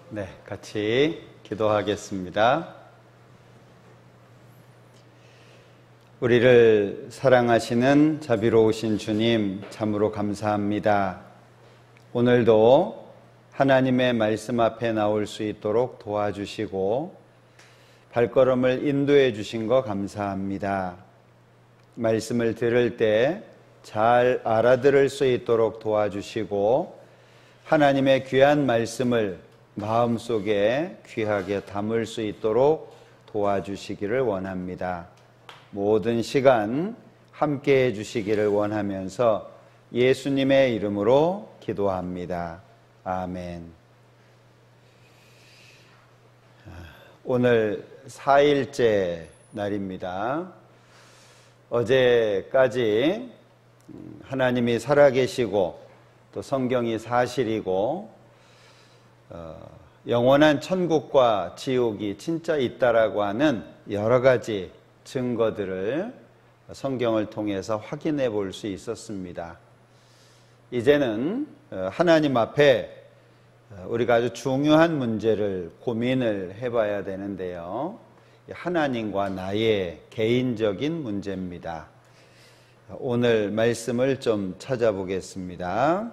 네, 같이 기도하겠습니다. 우리를 사랑하시는 자비로우신 주님, 참으로 감사합니다. 오늘도 하나님의 말씀 앞에 나올 수 있도록 도와주시고 발걸음을 인도해 주신 거 감사합니다. 말씀을 들을 때 잘 알아들을 수 있도록 도와주시고 하나님의 귀한 말씀을 마음속에 귀하게 담을 수 있도록 도와주시기를 원합니다. 모든 시간 함께해 주시기를 원하면서 예수님의 이름으로 기도합니다. 아멘. 오늘 4일째 날입니다. 어제까지 하나님이 살아계시고 또 성경이 사실이고 영원한 천국과 지옥이 진짜 있다라고 하는 여러 가지 증거들을 성경을 통해서 확인해 볼 수 있었습니다. 이제는 하나님 앞에 우리가 아주 중요한 문제를 고민을 해봐야 되는데요. 하나님과 나의 개인적인 문제입니다. 오늘 말씀을 좀 찾아보겠습니다.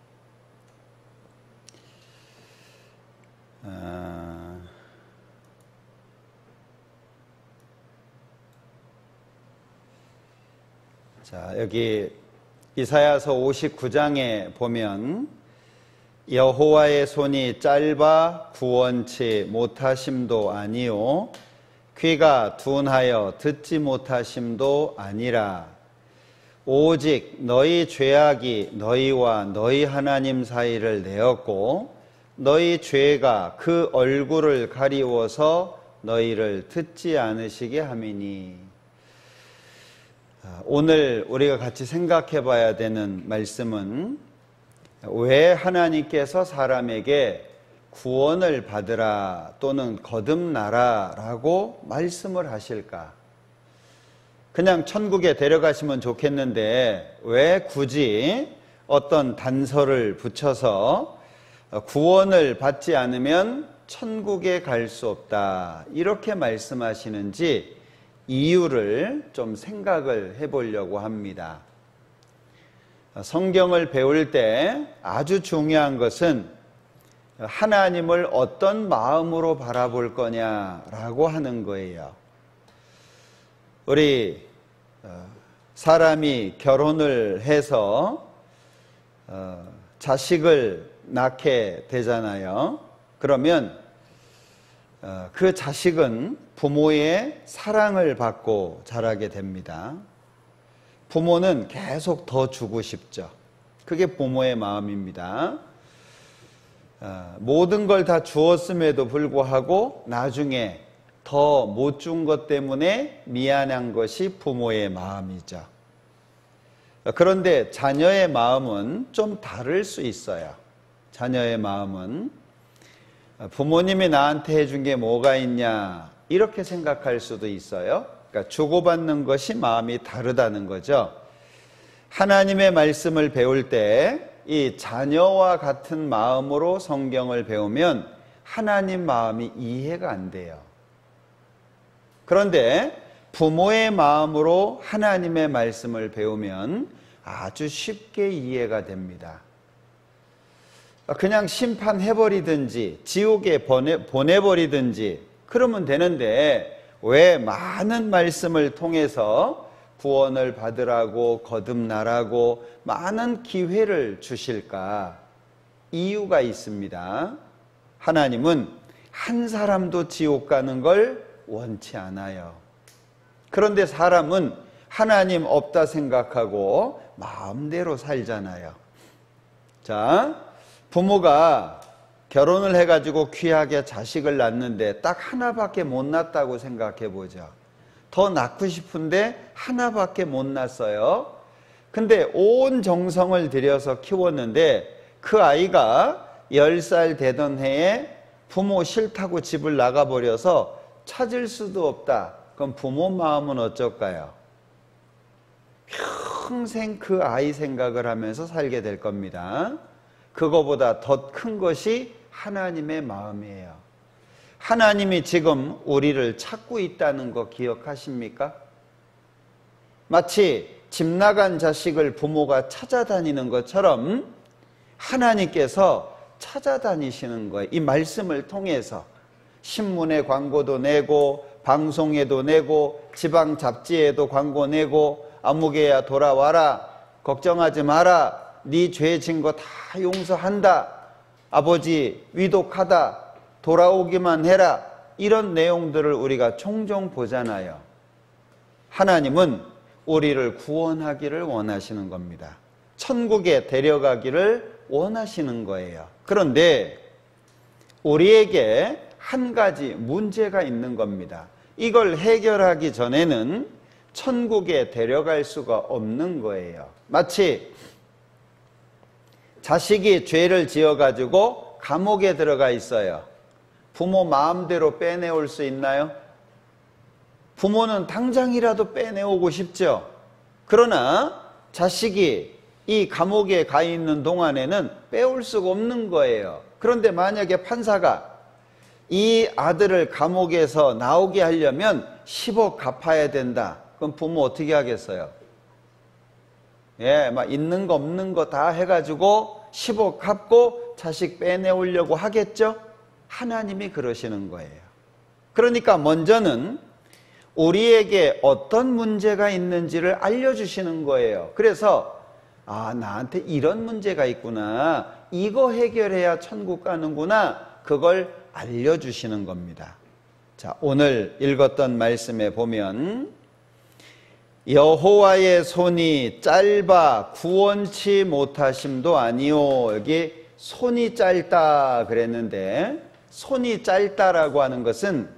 자, 여기 이사야서 59장에 보면 여호와의 손이 짧아 구원치 못하심도 아니요 귀가 둔하여 듣지 못하심도 아니라 오직 너희 죄악이 너희와 너희 하나님 사이를 내었고 너희 죄가 그 얼굴을 가리워서 너희를 듣지 않으시게 함이니. 오늘 우리가 같이 생각해 봐야 되는 말씀은 왜 하나님께서 사람에게 구원을 받으라 또는 거듭나라 라고 말씀을 하실까? 그냥 천국에 데려가시면 좋겠는데 왜 굳이 어떤 단서를 붙여서 구원을 받지 않으면 천국에 갈 수 없다 이렇게 말씀하시는지 이유를 좀 생각을 해보려고 합니다. 성경을 배울 때 아주 중요한 것은 하나님을 어떤 마음으로 바라볼 거냐라고 하는 거예요. 우리 사람이 결혼을 해서 자식을 낳게 되잖아요. 그러면 그 자식은 부모의 사랑을 받고 자라게 됩니다. 부모는 계속 더 주고 싶죠. 그게 부모의 마음입니다. 모든 걸 다 주었음에도 불구하고 나중에 더 못 준 것 때문에 미안한 것이 부모의 마음이죠. 그런데 자녀의 마음은 좀 다를 수 있어요. 자녀의 마음은 부모님이 나한테 해준 게 뭐가 있냐 이렇게 생각할 수도 있어요. 그러니까 주고받는 것이 마음이 다르다는 거죠. 하나님의 말씀을 배울 때 이 자녀와 같은 마음으로 성경을 배우면 하나님 마음이 이해가 안 돼요. 그런데 부모의 마음으로 하나님의 말씀을 배우면 아주 쉽게 이해가 됩니다. 그냥 심판해버리든지 지옥에 보내버리든지 그러면 되는데 왜 많은 말씀을 통해서 구원을 받으라고 거듭나라고 많은 기회를 주실까? 이유가 있습니다. 하나님은 한 사람도 지옥 가는 걸 원치 않아요. 그런데 사람은 하나님 없다 생각하고 마음대로 살잖아요. 자, 부모가 결혼을 해가지고 귀하게 자식을 낳는데 딱 하나밖에 못 낳았다고 생각해 보죠. 더 낳고 싶은데 하나밖에 못 낳았어요. 근데 온 정성을 들여서 키웠는데 그 아이가 10살 되던 해에 부모 싫다고 집을 나가버려서 찾을 수도 없다. 그럼 부모 마음은 어쩔까요? 평생 그 아이 생각을 하면서 살게 될 겁니다. 그거보다 더 큰 것이 하나님의 마음이에요. 하나님이 지금 우리를 찾고 있다는 거 기억하십니까? 마치 집 나간 자식을 부모가 찾아다니는 것처럼 하나님께서 찾아다니시는 거예요. 이 말씀을 통해서 신문에 광고도 내고 방송에도 내고 지방 잡지에도 광고 내고 아무개야 돌아와라, 걱정하지 마라, 네 죄 진 거 다 용서한다, 아버지 위독하다, 돌아오기만 해라, 이런 내용들을 우리가 종종 보잖아요. 하나님은 우리를 구원하기를 원하시는 겁니다. 천국에 데려가기를 원하시는 거예요. 그런데 우리에게 한 가지 문제가 있는 겁니다. 이걸 해결하기 전에는 천국에 데려갈 수가 없는 거예요. 마치 자식이 죄를 지어가지고 감옥에 들어가 있어요. 부모 마음대로 빼내올 수 있나요? 부모는 당장이라도 빼내오고 싶죠. 그러나 자식이 이 감옥에 가 있는 동안에는 빼올 수가 없는 거예요. 그런데 만약에 판사가 이 아들을 감옥에서 나오게 하려면 10억 갚아야 된다. 그럼 부모 어떻게 하겠어요? 막 있는 거 없는 거 다 해가지고 10억 갚고 자식 빼내오려고 하겠죠? 하나님이 그러시는 거예요. 그러니까 먼저는 우리에게 어떤 문제가 있는지를 알려주시는 거예요. 그래서 나한테 이런 문제가 있구나, 이거 해결해야 천국 가는구나, 그걸 알려주시는 겁니다. 자, 오늘 읽었던 말씀에 보면 여호와의 손이 짧아 구원치 못하심도 아니오. 여기 손이 짧다 그랬는데, 손이 짧다라고 하는 것은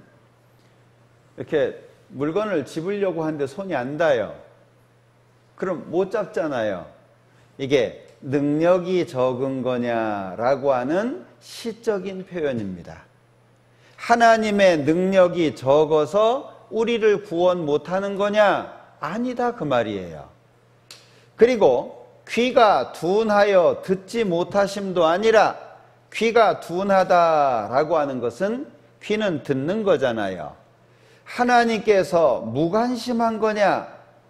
이렇게 물건을 집으려고 하는데 손이 안 닿아요. 그럼 못 잡잖아요. 이게 능력이 적은 거냐라고 하는 시적인 표현입니다. 하나님의 능력이 적어서 우리를 구원 못하는 거냐? 아니다, 그 말이에요. 그리고 귀가 둔하여 듣지 못하심도 아니라, 귀가 둔하다라고 하는 것은 귀는 듣는 거잖아요. 하나님께서 무관심한 거냐?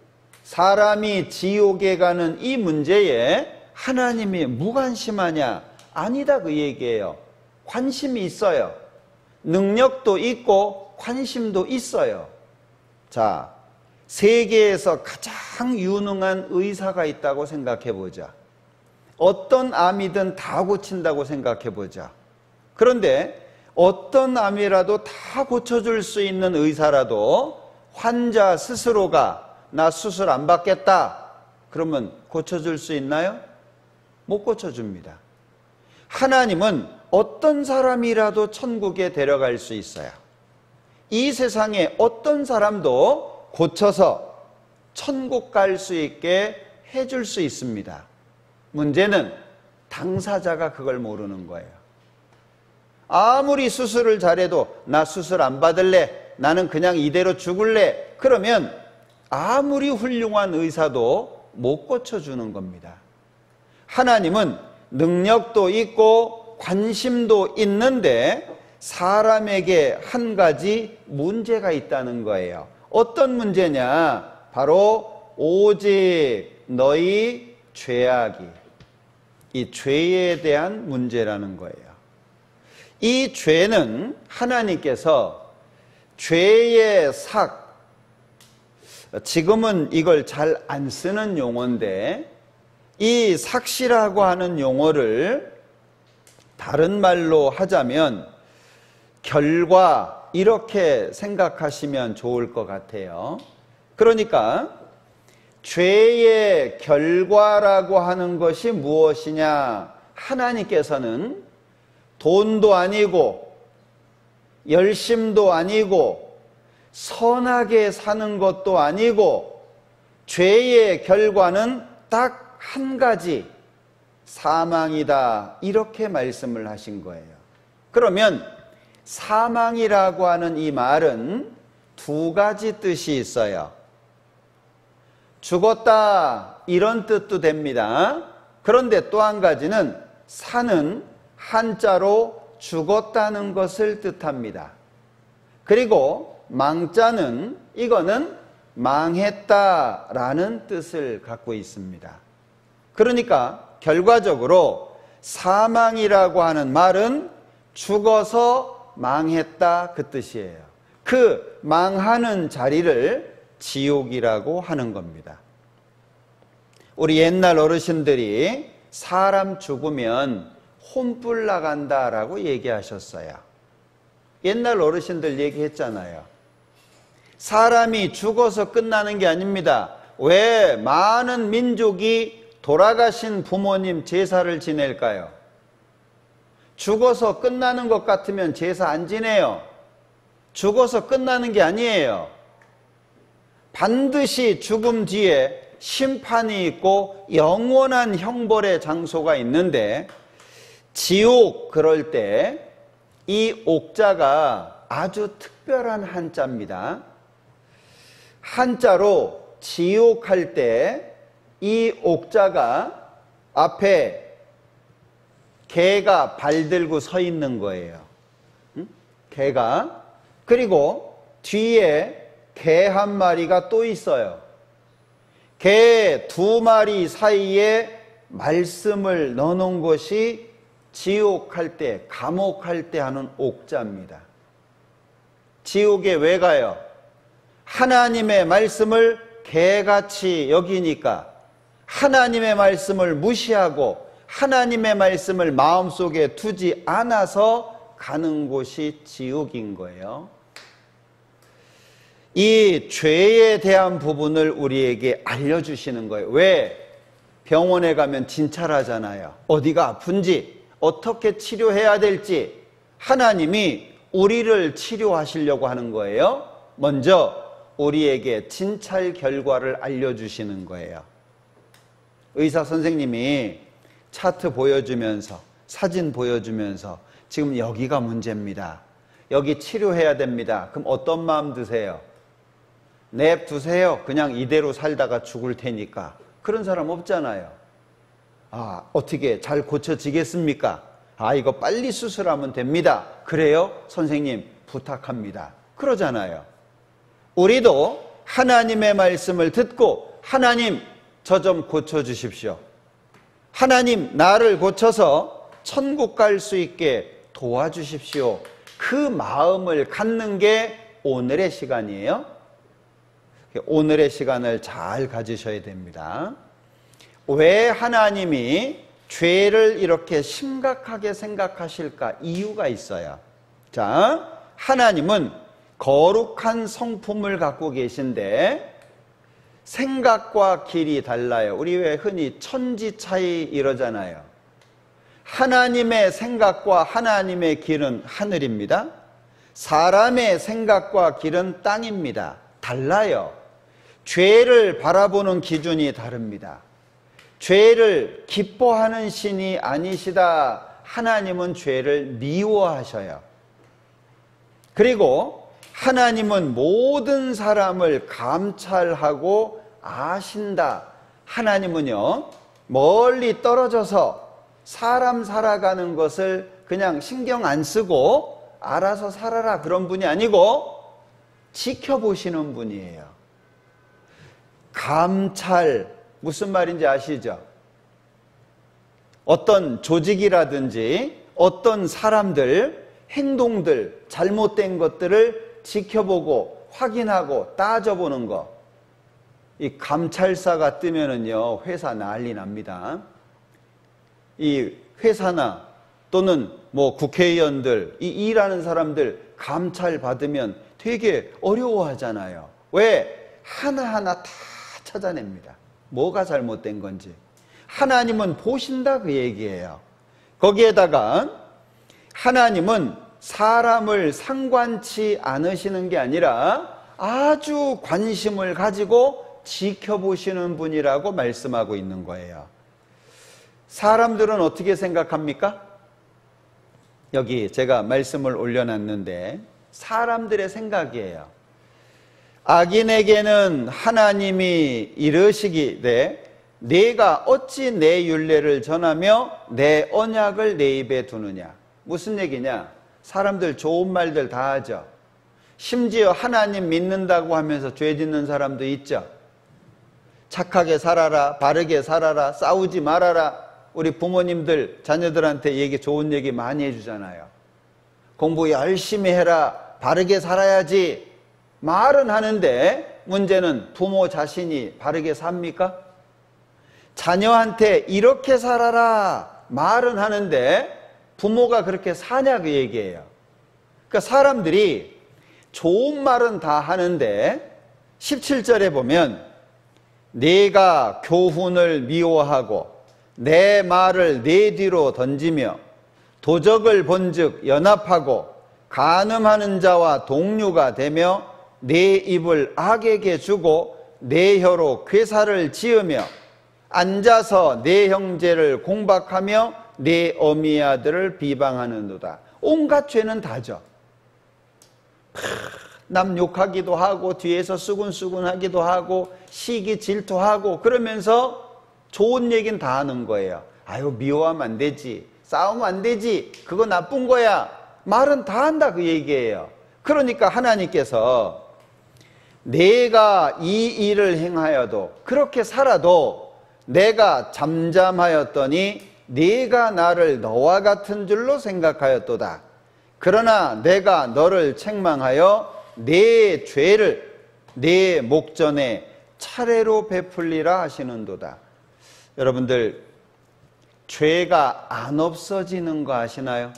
사람이 지옥에 가는 이 문제에 하나님이 무관심하냐? 아니다, 그 얘기예요. 관심이 있어요. 능력도 있고 관심도 있어요. 자, 세계에서 가장 유능한 의사가 있다고 생각해 보자. 어떤 암이든 다 고친다고 생각해 보자. 그런데 어떤 암이라도 다 고쳐줄 수 있는 의사라도 환자 스스로가 나 수술 안 받겠다 그러면 고쳐줄 수 있나요? 못 고쳐줍니다. 하나님은 어떤 사람이라도 천국에 데려갈 수 있어요. 이 세상에 어떤 사람도 고쳐서 천국 갈 수 있게 해줄 수 있습니다. 문제는 당사자가 그걸 모르는 거예요. 아무리 수술을 잘해도 나 수술 안 받을래, 나는 그냥 이대로 죽을래, 그러면 아무리 훌륭한 의사도 못 고쳐주는 겁니다. 하나님은 능력도 있고 관심도 있는데 사람에게 한 가지 문제가 있다는 거예요. 어떤 문제냐? 바로 오직 너희 죄악이, 이 죄에 대한 문제라는 거예요. 이 죄는 하나님께서 죄의 삭, 지금은 이걸 잘 안 쓰는 용어인데 이 삭시라고 하는 용어를 다른 말로 하자면 결과, 이렇게 생각하시면 좋을 것 같아요. 그러니까 죄의 결과라고 하는 것이 무엇이냐? 하나님께서는 돈도 아니고 열심도 아니고 선하게 사는 것도 아니고 죄의 결과는 딱 한 가지, 사망이다, 이렇게 말씀을 하신 거예요. 그러면 사망이라고 하는 이 말은 두 가지 뜻이 있어요. 죽었다, 이런 뜻도 됩니다. 그런데 또 한 가지는 사는, 한자로 죽었다는 것을 뜻합니다. 그리고 망자는 이거는 망했다라는 뜻을 갖고 있습니다. 그러니까 결과적으로 사망이라고 하는 말은 죽어서 망했다 그 뜻이에요. 그 망하는 자리를 지옥이라고 하는 겁니다. 우리 옛날 어르신들이 사람 죽으면 혼불 나간다라고 얘기하셨어요. 옛날 어르신들 얘기했잖아요. 사람이 죽어서 끝나는 게 아닙니다. 왜 많은 민족이 돌아가신 부모님 제사를 지낼까요? 죽어서 끝나는 것 같으면 제사 안 지내요. 죽어서 끝나는 게 아니에요. 반드시 죽음 뒤에 심판이 있고 영원한 형벌의 장소가 있는데, 지옥 그럴 때 이 옥자가 아주 특별한 한자입니다. 한자로 지옥할 때 이 옥자가 앞에 개가 발 들고 서 있는 거예요. 개가. 그리고 뒤에 개 한 마리가 또 있어요. 개 두 마리 사이에 말씀을 넣어놓은 것이 지옥할 때, 감옥할 때 하는 옥자입니다. 지옥에 왜 가요? 하나님의 말씀을 개같이 여기니까, 하나님의 말씀을 무시하고 하나님의 말씀을 마음속에 두지 않아서 가는 곳이 지옥인 거예요. 이 죄에 대한 부분을 우리에게 알려주시는 거예요. 왜? 병원에 가면 진찰하잖아요. 어디가 아픈지, 어떻게 치료해야 될지 하나님이 우리를 치료하시려고 하는 거예요. 먼저 우리에게 진찰 결과를 알려주시는 거예요. 의사 선생님이 차트 보여주면서, 사진 보여주면서 지금 여기가 문제입니다. 여기 치료해야 됩니다. 그럼 어떤 마음 드세요? 냅두세요. 그냥 이대로 살다가 죽을 테니까. 그런 사람 없잖아요. 아, 어떻게 잘 고쳐지겠습니까? 아, 이거 빨리 수술하면 됩니다. 그래요? 선생님 부탁합니다. 그러잖아요. 우리도 하나님의 말씀을 듣고, 하나님 저 좀 고쳐주십시오. 하나님 나를 고쳐서 천국 갈 수 있게 도와주십시오. 그 마음을 갖는 게 오늘의 시간이에요. 오늘의 시간을 잘 가지셔야 됩니다. 왜 하나님이 죄를 이렇게 심각하게 생각하실까? 이유가 있어요. 자, 하나님은 거룩한 성품을 갖고 계신데 생각과 길이 달라요. 우리 왜 흔히 천지 차이 이러잖아요. 하나님의 생각과 하나님의 길은 하늘입니다. 사람의 생각과 길은 땅입니다. 달라요. 죄를 바라보는 기준이 다릅니다. 죄를 기뻐하는 신이 아니시다. 하나님은 죄를 미워하셔요. 그리고 하나님은 모든 사람을 감찰하고 아신다. 하나님은요, 멀리 떨어져서 사람 살아가는 것을 그냥 신경 안 쓰고 알아서 살아라 그런 분이 아니고 지켜보시는 분이에요. 감찰, 무슨 말인지 아시죠? 어떤 조직이라든지 어떤 사람들, 행동들, 잘못된 것들을 지켜보고 확인하고 따져보는 거. 이 감찰사가 뜨면은요, 회사 난리 납니다. 이 회사나 또는 뭐 국회의원들, 이 일하는 사람들 감찰 받으면 되게 어려워하잖아요. 왜? 하나하나 다 찾아냅니다. 뭐가 잘못된 건지. 하나님은 보신다 그 얘기예요. 거기에다가 하나님은 사람을 상관치 않으시는 게 아니라 아주 관심을 가지고 지켜보시는 분이라고 말씀하고 있는 거예요. 사람들은 어떻게 생각합니까? 여기 제가 말씀을 올려놨는데 사람들의 생각이에요. 악인에게는 하나님이 이르시기를 내가 어찌 내 율례를 전하며 내 언약을 내 입에 두느냐. 무슨 얘기냐? 사람들 좋은 말들 다 하죠. 심지어 하나님 믿는다고 하면서 죄 짓는 사람도 있죠. 착하게 살아라, 바르게 살아라, 싸우지 말아라. 우리 부모님들 자녀들한테 좋은 얘기 많이 해주잖아요. 공부 열심히 해라, 바르게 살아야지. 말은 하는데 문제는 부모 자신이 바르게 삽니까? 자녀한테 이렇게 살아라 말은 하는데 부모가 그렇게 사냐 그 얘기예요. 그러니까 사람들이 좋은 말은 다 하는데 17절에 보면 내가 교훈을 미워하고 내 말을 내 뒤로 던지며 도적을 본즉 연합하고 간음하는 자와 동류가 되며 내 입을 악에게 주고 내 혀로 괴사를 지으며 앉아서 내 형제를 공박하며 내 어미 아들을 비방하는도다. 온갖 죄는 다죠. 남 욕하기도 하고 뒤에서 수군수군하기도 하고 시기 질투하고 그러면서 좋은 얘기는 다 하는 거예요. 아유 미워하면 안 되지, 싸우면 안 되지, 그거 나쁜 거야. 말은 다 한다 그 얘기예요. 그러니까 하나님께서 내가 이 일을 행하여도 그렇게 살아도 내가 잠잠하였더니 네가 나를 너와 같은 줄로 생각하였도다. 그러나 내가 너를 책망하여 내 죄를 내 목전에 차례로 베풀리라 하시는도다. 여러분들 죄가 안 없어지는 거 아시나요?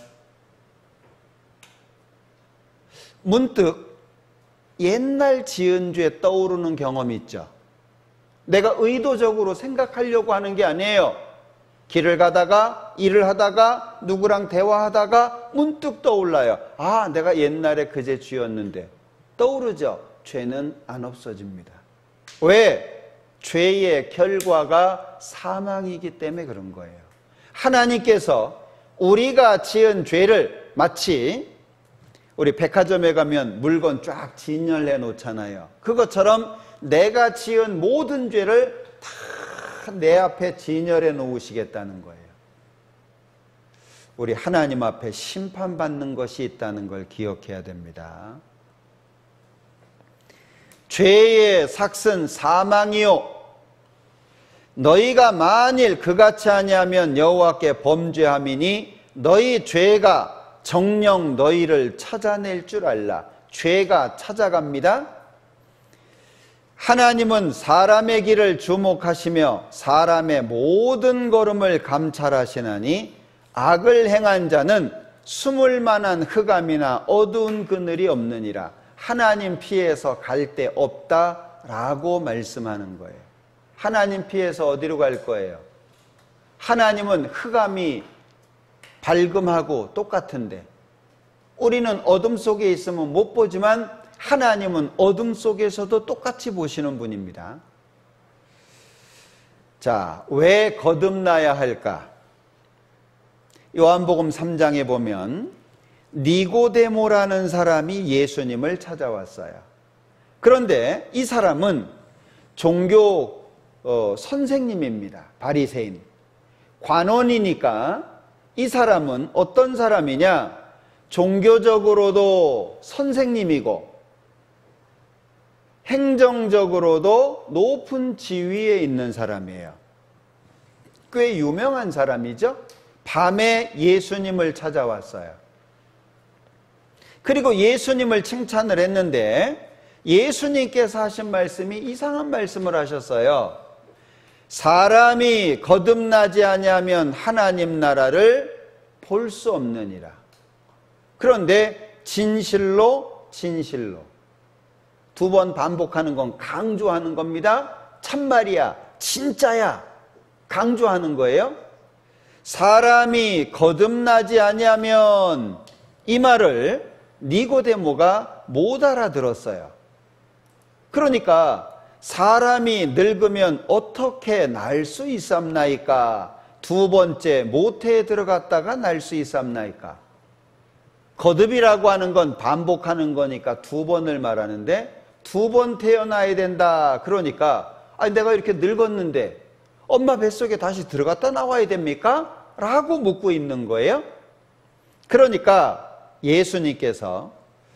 문득 옛날 지은 죄 떠오르는 경험 있죠. 내가 의도적으로 생각하려고 하는 게 아니에요. 길을 가다가 일을 하다가 누구랑 대화하다가 문득 떠올라요. 아, 내가 옛날에 그 죄 지었는데. 떠오르죠. 죄는 안 없어집니다. 왜? 죄의 결과가 사망이기 때문에 그런 거예요. 하나님께서 우리가 지은 죄를 마치 우리 백화점에 가면 물건 쫙 진열해 놓잖아요. 그것처럼 내가 지은 모든 죄를 다 내 앞에 진열해 놓으시겠다는 거예요. 우리 하나님 앞에 심판받는 것이 있다는 걸 기억해야 됩니다. 죄의 삭은 사망이요 너희가 만일 그같이 아니하면 여호와께 범죄함이니 너희 죄가 정녕 너희를 찾아낼 줄 알라. 죄가 찾아갑니다. 하나님은 사람의 길을 주목하시며 사람의 모든 걸음을 감찰하시나니 악을 행한 자는 숨을 만한 흑암이나 어두운 그늘이 없느니라. 하나님 피해서 갈 데 없다라고 말씀하는 거예요. 하나님 피해서 어디로 갈 거예요? 하나님은 흑암이 밝음하고 똑같은데 우리는 어둠 속에 있으면 못 보지만 하나님은 어둠 속에서도 똑같이 보시는 분입니다. 자, 왜 거듭나야 할까? 요한복음 3장에 보면 니고데모라는 사람이 예수님을 찾아왔어요. 그런데 이 사람은 종교 선생님입니다. 바리새인. 관원이니까 이 사람은 어떤 사람이냐? 종교적으로도 선생님이고 행정적으로도 높은 지위에 있는 사람이에요. 꽤 유명한 사람이죠. 밤에 예수님을 찾아왔어요. 그리고 예수님을 칭찬을 했는데 예수님께서 하신 말씀이 이상한 말씀을 하셨어요. 사람이 거듭나지 아니하면 하나님 나라를 볼 수 없느니라. 그런데 진실로 두 번 반복하는 건 강조하는 겁니다. 참말이야, 진짜야, 강조하는 거예요. 사람이 거듭나지 아니하면, 이 말을 니고데모가 못 알아들었어요. 그러니까 사람이 늙으면 어떻게 날 수 있삼나이까? 두 번째 모태에 들어갔다가 날 수 있삼나이까? 거듭이라고 하는 건 반복하는 거니까 두 번을 말하는데 두 번 태어나야 된다. 그러니까 아니 내가 이렇게 늙었는데 엄마 뱃속에 다시 들어갔다 나와야 됩니까? 라고 묻고 있는 거예요. 그러니까 예수님께서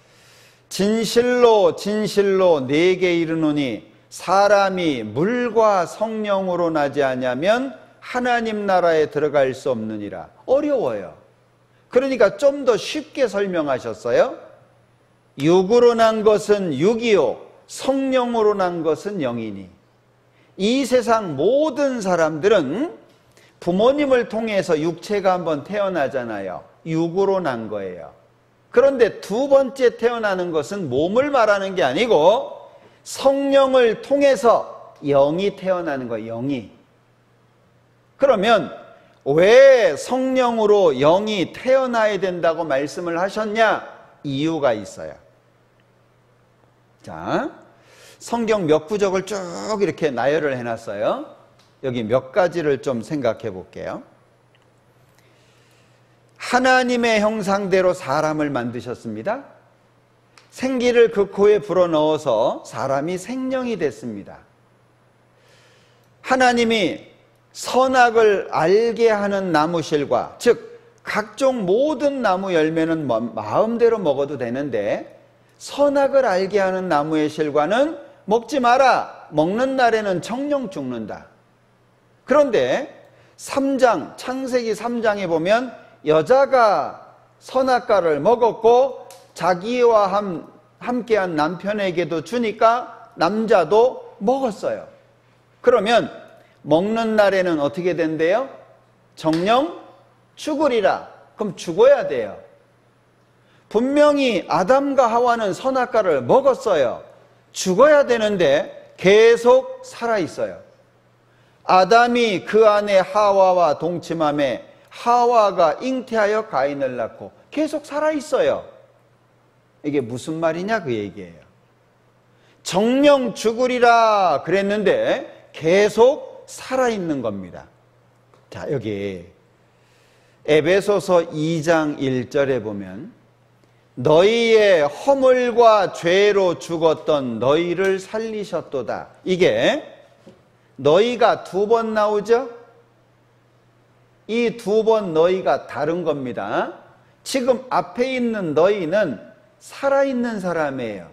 진실로 진실로 내게 이르노니 사람이 물과 성령으로 나지 아니하면 하나님 나라에 들어갈 수 없느니라. 어려워요. 그러니까 좀 더 쉽게 설명하셨어요. 육으로 난 것은 육이요 성령으로 난 것은 영이니. 이 세상 모든 사람들은 부모님을 통해서 육체가 한번 태어나잖아요. 육으로 난 거예요. 그런데 두 번째 태어나는 것은 몸을 말하는 게 아니고 성령을 통해서 영이 태어나는 거예요. 영이. 그러면 왜 성령으로 영이 태어나야 된다고 말씀을 하셨냐? 이유가 있어요. 자, 성경 몇 구절을 쭉 이렇게 나열을 해놨어요. 여기 몇 가지를 좀 생각해 볼게요. 하나님의 형상대로 사람을 만드셨습니다. 생기를 그 코에 불어넣어서 사람이 생명이 됐습니다. 하나님이 선악을 알게 하는 나무실과, 즉 각종 모든 나무 열매는 마음대로 먹어도 되는데 선악을 알게 하는 나무의 실과는 먹지 마라. 먹는 날에는 정령 죽는다. 그런데 3장, 창세기 3장에 보면 여자가 선악과를 먹었고 자기와 함께한 남편에게도 주니까 남자도 먹었어요. 그러면 먹는 날에는 어떻게 된대요? 정령 죽으리라. 그럼 죽어야 돼요. 분명히 아담과 하와는 선악과를 먹었어요. 죽어야 되는데 계속 살아있어요. 아담이 그 안에 하와와 동침함에 하와가 잉태하여 가인을 낳고 계속 살아있어요. 이게 무슨 말이냐 그 얘기예요. 정령 죽으리라 그랬는데 계속 살아있는 겁니다. 자, 여기 에베소서 2장 1절에 보면 너희의 허물과 죄로 죽었던 너희를 살리셨도다. 이게 너희가 두 번 나오죠? 이 두 번 너희가 다른 겁니다. 지금 앞에 있는 너희는 살아있는 사람이에요.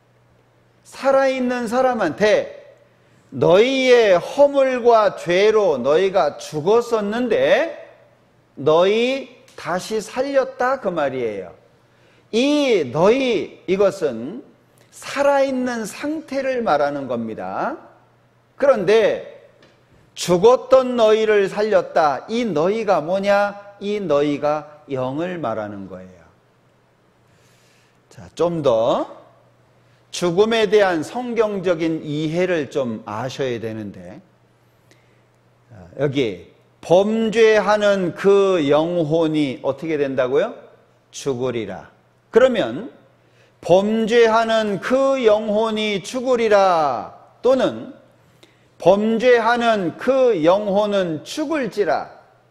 살아있는 사람한테 너희의 허물과 죄로 너희가 죽었었는데 너희 다시 살렸다 그 말이에요. 이 너희, 이것은 살아있는 상태를 말하는 겁니다. 그런데 죽었던 너희를 살렸다. 이 너희가 뭐냐? 이 너희가 영을 말하는 거예요. 자, 좀 더 죽음에 대한 성경적인 이해를 좀 아셔야 되는데, 여기 범죄하는 그 영혼이 어떻게 된다고요? 죽으리라. 그러면 범죄하는 그 영혼이 죽으리라, 또는 범죄하는 그 영혼은 죽을지라.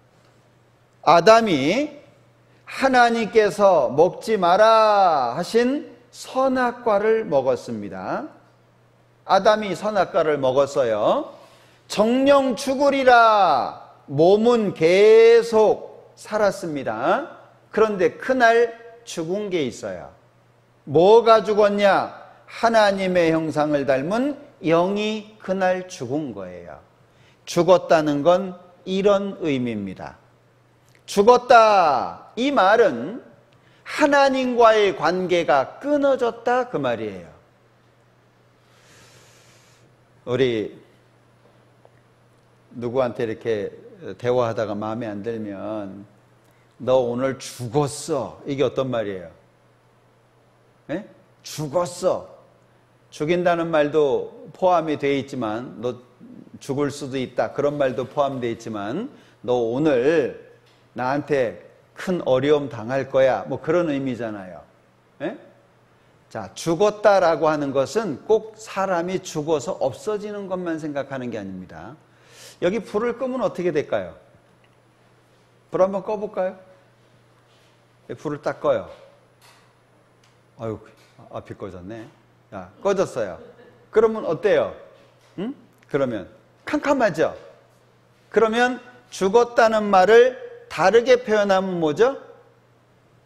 아담이 하나님께서 먹지 마라 하신 선악과를 먹었습니다. 아담이 선악과를 먹었어요. 정령 죽으리라. 몸은 계속 살았습니다. 그런데 그날 죽은 게 있어요. 뭐가 죽었냐? 하나님의 형상을 닮은 영이 그날 죽은 거예요. 죽었다는 건 이런 의미입니다. 죽었다, 이 말은 하나님과의 관계가 끊어졌다 그 말이에요. 우리 누구한테 이렇게 대화하다가 마음에 안 들면 너 오늘 죽었어, 이게 어떤 말이에요? 에? 죽었어. 죽인다는 말도 포함이 되어 있지만, 너 죽을 수도 있다, 그런 말도 포함되어 있지만, 너 오늘 나한테 큰 어려움 당할 거야, 뭐 그런 의미잖아요. 에? 자, 죽었다라고 하는 것은 꼭 사람이 죽어서 없어지는 것만 생각하는 게 아닙니다. 여기 불을 끄면 어떻게 될까요? 불 한번 꺼볼까요? 불을 딱 꺼요. 아유, 앞이 꺼졌네. 야, 꺼졌어요. 그러면 어때요? 응? 그러면 캄캄하죠? 그러면 죽었다는 말을 다르게 표현하면 뭐죠?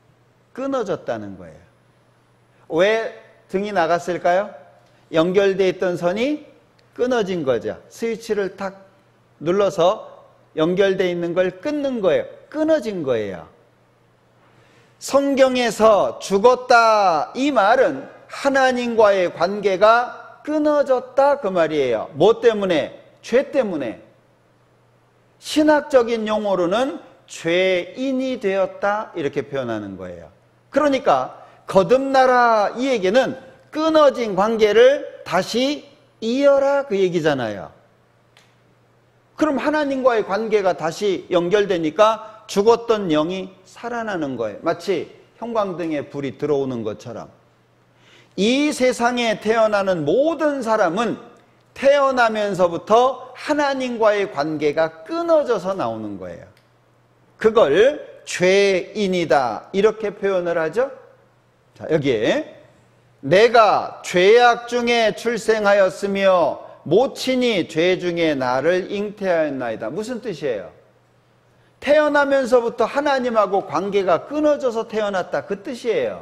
끊어졌다는 거예요. 왜 등이 나갔을까요? 연결되어 있던 선이 끊어진 거죠. 스위치를 탁 눌러서 연결되어 있는 걸 끊는 거예요. 끊어진 거예요. 성경에서 죽었다 이 말은 하나님과의 관계가 끊어졌다 그 말이에요. 뭐 때문에? 죄 때문에. 신학적인 용어로는 죄인이 되었다 이렇게 표현하는 거예요. 그러니까 거듭나라 이 얘기는 끊어진 관계를 다시 이어라 그 얘기잖아요. 그럼 하나님과의 관계가 다시 연결되니까 죽었던 영이 살아나는 거예요. 마치 형광등에 불이 들어오는 것처럼. 이 세상에 태어나는 모든 사람은 태어나면서부터 하나님과의 관계가 끊어져서 나오는 거예요. 그걸 죄인이다 이렇게 표현을 하죠. 자, 여기에 내가 죄악 중에 출생하였으며 모친이 죄 중에 나를 잉태하였나이다. 무슨 뜻이에요? 태어나면서부터 하나님하고 관계가 끊어져서 태어났다 그 뜻이에요.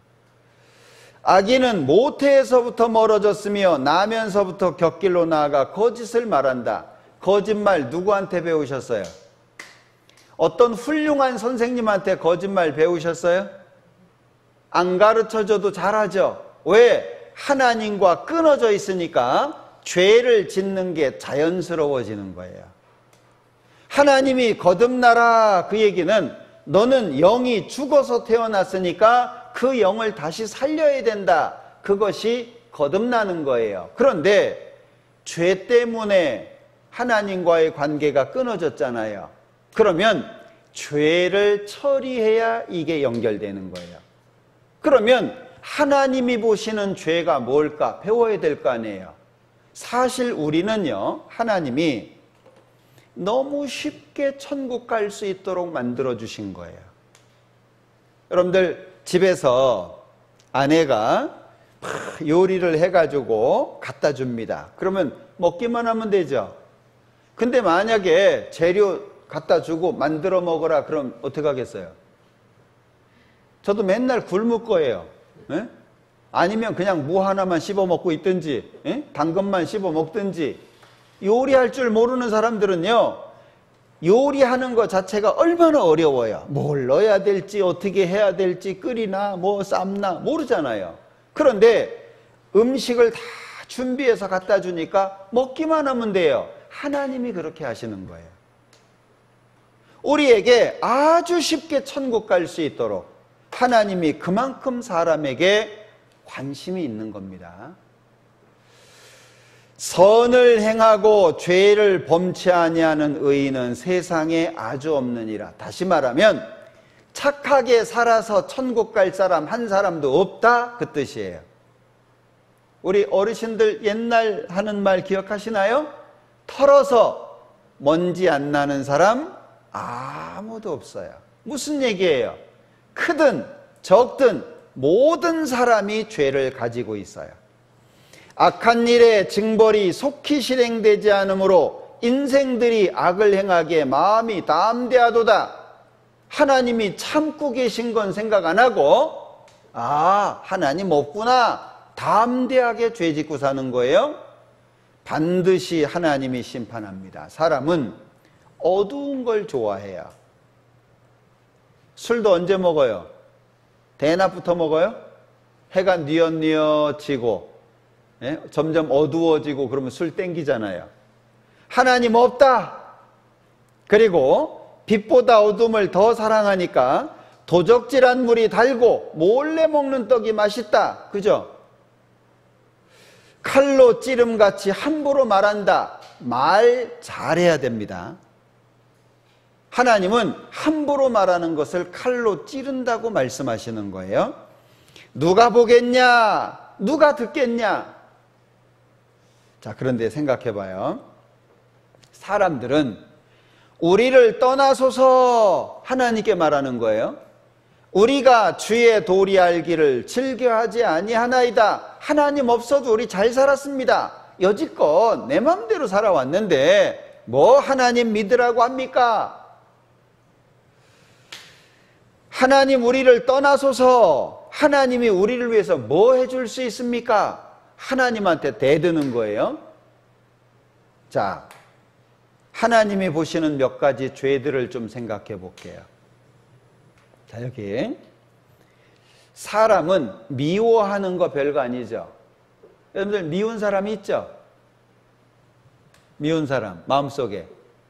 아기는 모태에서부터 멀어졌으며 나면서부터 곁길로 나아가 거짓을 말한다. 거짓말 누구한테 배우셨어요? 어떤 훌륭한 선생님한테 거짓말 배우셨어요? 안 가르쳐줘도 잘하죠. 왜? 하나님과 끊어져 있으니까 죄를 짓는 게 자연스러워지는 거예요. 하나님이 거듭나라 그 얘기는 너는 영이 죽어서 태어났으니까 그 영을 다시 살려야 된다. 그것이 거듭나는 거예요. 그런데 죄 때문에 하나님과의 관계가 끊어졌잖아요. 그러면 죄를 처리해야 이게 연결되는 거예요. 그러면 하나님이 보시는 죄가 뭘까 배워야 될 거 아니에요. 사실 우리는요, 하나님이 너무 쉽게 천국 갈 수 있도록 만들어 주신 거예요. 여러분들 집에서 아내가 요리를 해가지고 갖다 줍니다. 그러면 먹기만 하면 되죠. 근데 만약에 재료 갖다 주고 만들어 먹어라 그럼 어떻게 하겠어요? 저도 맨날 굶을 거예요. 에? 아니면 그냥 무 하나만 씹어 먹고 있든지, 에? 당근만 씹어 먹든지. 요리할 줄 모르는 사람들은요, 요리하는 것 자체가 얼마나 어려워요. 뭘 넣어야 될지, 어떻게 해야 될지, 끓이나, 뭐 삶나, 모르잖아요. 그런데 음식을 다 준비해서 갖다 주니까 먹기만 하면 돼요. 하나님이 그렇게 하시는 거예요. 우리에게 아주 쉽게 천국 갈 수 있도록 하나님이 그만큼 사람에게 관심이 있는 겁니다. 선을 행하고 죄를 범치 아니하는 의인은 세상에 아주 없느니라. 다시 말하면 착하게 살아서 천국 갈 사람 한 사람도 없다 그 뜻이에요. 우리 어르신들 옛날 하는 말 기억하시나요? 털어서 먼지 안 나는 사람 아무도 없어요. 무슨 얘기예요? 크든 적든 모든 사람이 죄를 가지고 있어요. 악한 일에 징벌이 속히 실행되지 않으므로 인생들이 악을 행하기에 마음이 담대하도다. 하나님이 참고 계신 건 생각 안 하고 하나님 없구나 담대하게 죄 짓고 사는 거예요. 반드시 하나님이 심판합니다. 사람은 어두운 걸 좋아해요. 술도 언제 먹어요? 대낮부터 먹어요? 해가 뉘엿뉘엿지고 점점 어두워지고 그러면 술 땡기잖아요. 하나님 없다. 그리고 빛보다 어둠을 더 사랑하니까 도적질한 물이 달고 몰래 먹는 떡이 맛있다. 그죠? 칼로 찌름같이 함부로 말한다. 말 잘해야 됩니다. 하나님은 함부로 말하는 것을 칼로 찌른다고 말씀하시는 거예요. 누가 보겠냐? 누가 듣겠냐? 자, 그런데 생각해 봐요. 사람들은 우리를 떠나소서 하나님께 말하는 거예요. 우리가 주의 도리 알기를 즐겨하지 아니하나이다. 하나님 없어도 우리 잘 살았습니다. 여지껏 내 마음대로 살아왔는데 뭐 하나님 믿으라고 합니까? 하나님 우리를 떠나소서. 하나님이 우리를 위해서 뭐 해줄 수 있습니까? 하나님한테 대드는 거예요. 자, 하나님이 보시는 몇 가지 죄들을 좀 생각해 볼게요. 자, 여기 사람은 미워하는 거 별거 아니죠. 여러분들 미운 사람이 있죠? 미운 사람 마음속에.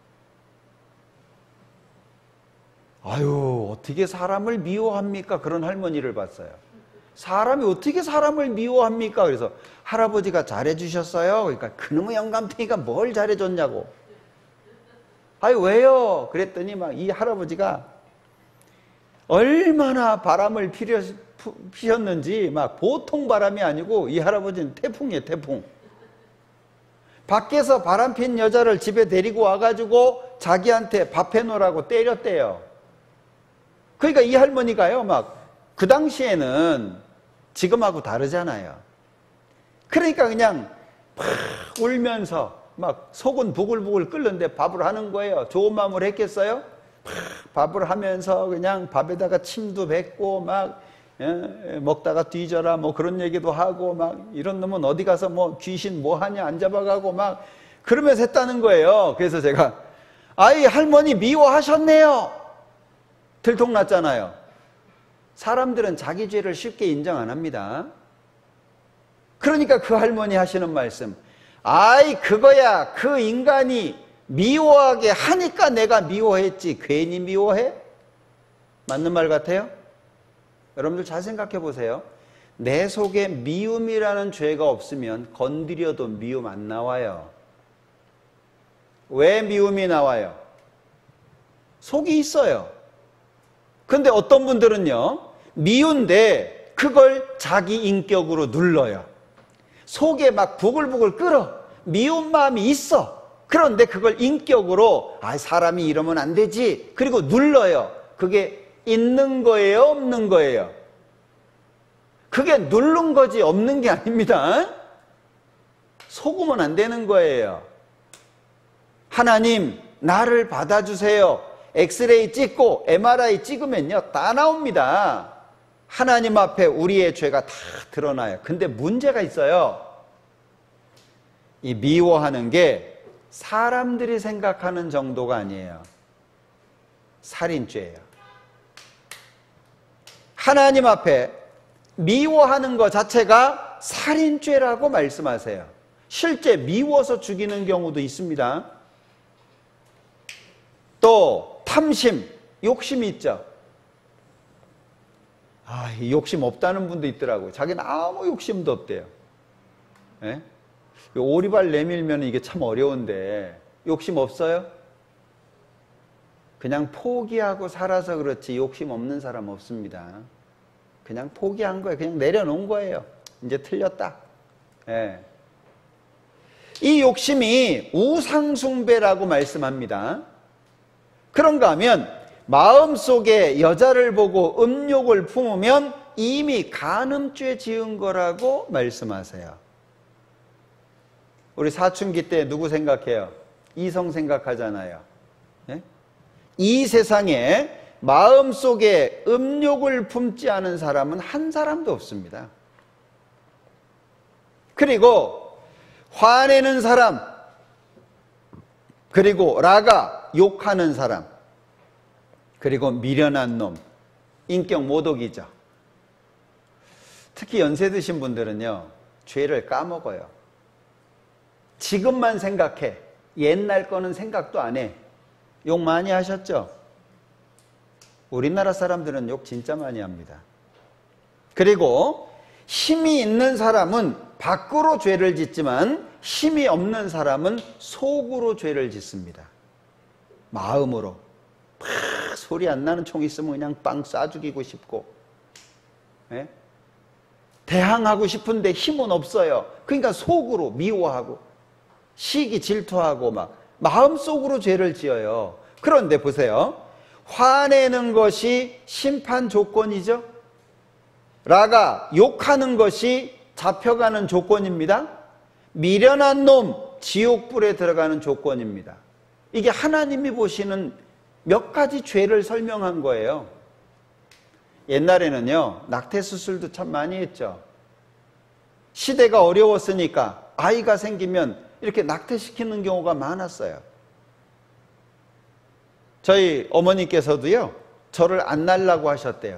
아유, 어떻게 사람을 미워합니까? 그런 할머니를 봤어요. 사람이 어떻게 사람을 미워합니까? 그래서 할아버지가 잘해주셨어요. 그러니까 그놈의 영감탱이가 뭘 잘해줬냐고. 아유, 왜요? 그랬더니 막 이 할아버지가 얼마나 바람을 피셨는지, 막 보통 바람이 아니고 이 할아버지는 태풍이에요, 태풍. 밖에서 바람 핀 여자를 집에 데리고 와가지고 자기한테 밥 해놓으라고 때렸대요. 그러니까 이 할머니가요, 막 그 당시에는 지금하고 다르잖아요. 그러니까 그냥 막 울면서 막 속은 부글부글 끓는데 밥을 하는 거예요. 좋은 마음으로 했겠어요? 밥을 하면서 그냥 밥에다가 침도 뱉고 막 먹다가 뒤져라 뭐 그런 얘기도 하고 막 이런 놈은 어디 가서 뭐 귀신 뭐 하냐 안 잡아가고 막 그러면서 했다는 거예요. 그래서 제가 아이 할머니 미워하셨네요. 들통났잖아요. 사람들은 자기 죄를 쉽게 인정 안 합니다. 그러니까 그 할머니 하시는 말씀, 아이 그거야 그 인간이 미워하게 하니까 내가 미워했지 괜히 미워해? 맞는 말 같아요? 여러분들 잘 생각해 보세요. 내 속에 미움이라는 죄가 없으면 건드려도 미움 안 나와요. 왜 미움이 나와요? 속이 있어요. 근데 어떤 분들은요, 미운데 그걸 자기 인격으로 눌러요. 속에 막 부글부글 끓어. 미운 마음이 있어. 그런데 그걸 인격으로 아 사람이 이러면 안 되지. 그리고 눌러요. 그게 있는 거예요? 없는 거예요? 그게 누른 거지 없는 게 아닙니다. 속으면 안 되는 거예요. 하나님 나를 받아주세요. 엑스레이 찍고 MRI 찍으면요 다 나옵니다. 하나님 앞에 우리의 죄가 다 드러나요. 근데 문제가 있어요. 이 미워하는 게 사람들이 생각하는 정도가 아니에요. 살인죄예요. 하나님 앞에 미워하는 것 자체가 살인죄라고 말씀하세요. 실제 미워서 죽이는 경우도 있습니다. 또 탐심, 욕심이 있죠. 아, 욕심 없다는 분도 있더라고요. 자기는 아무 욕심도 없대요. 예? 오리발 내밀면 이게 참 어려운데 욕심 없어요? 그냥 포기하고 살아서 그렇지 욕심 없는 사람 없습니다. 그냥 포기한 거예요. 그냥 내려놓은 거예요. 이제 틀렸다. 예. 이 욕심이 우상숭배라고 말씀합니다. 그런가 하면 마음속에 여자를 보고 음욕을 품으면 이미 간음죄 지은 거라고 말씀하세요. 우리 사춘기 때 누구 생각해요? 이성 생각하잖아요. 예? 이 세상에 마음속에 음욕을 품지 않은 사람은 한 사람도 없습니다. 그리고 화내는 사람, 그리고 라가 욕하는 사람, 그리고 미련한 놈, 인격 모독이죠. 특히 연세 드신 분들은요 죄를 까먹어요. 지금만 생각해. 옛날 거는 생각도 안 해. 욕 많이 하셨죠? 우리나라 사람들은 욕 진짜 많이 합니다. 그리고 힘이 있는 사람은 밖으로 죄를 짓지만 힘이 없는 사람은 속으로 죄를 짓습니다. 마음으로 막 소리 안 나는 총 있으면 그냥 빵 쏴 죽이고 싶고, 예? 대항하고 싶은데 힘은 없어요. 그러니까 속으로 미워하고 시기 질투하고 막 마음속으로 죄를 지어요. 그런데 보세요. 화내는 것이 심판 조건이죠. 라가 욕하는 것이 잡혀가는 조건입니다. 미련한 놈 지옥불에 들어가는 조건입니다. 이게 하나님이 보시는 몇 가지 죄를 설명한 거예요. 옛날에는요, 낙태 수술도 참 많이 했죠. 시대가 어려웠으니까 아이가 생기면 이렇게 낙태시키는 경우가 많았어요. 저희 어머니께서도요, 저를 안 낳으려고 하셨대요.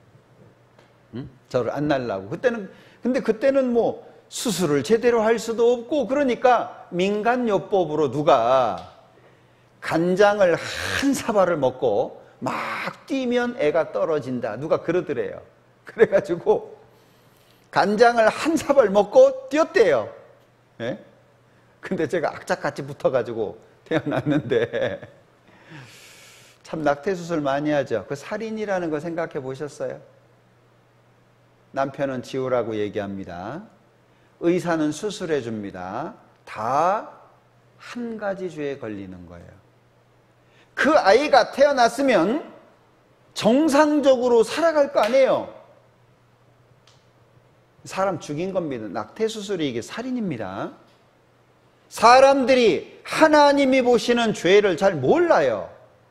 저를 안 낳으려고. 근데 그때는 뭐 수술을 제대로 할 수도 없고, 그러니까 민간요법으로 누가 간장을 한 사발을 먹고 막 뛰면 애가 떨어진다, 누가 그러더래요. 그래가지고 간장을 한 사발 먹고 뛰었대요. 예? 근데 제가 악착같이 붙어가지고 태어났는데, 참 낙태수술 많이 하죠. 그 살인이라는 거 생각해 보셨어요? 남편은 지우라고 얘기합니다. 의사는 수술해 줍니다. 다 한 가지 죄에 걸리는 거예요. 그 아이가 태어났으면 정상적으로 살아갈 거 아니에요. 사람 죽인 겁니다. 낙태수술이 이게 살인입니다. 사람들이 하나님이 보시는 죄를 잘 몰라요.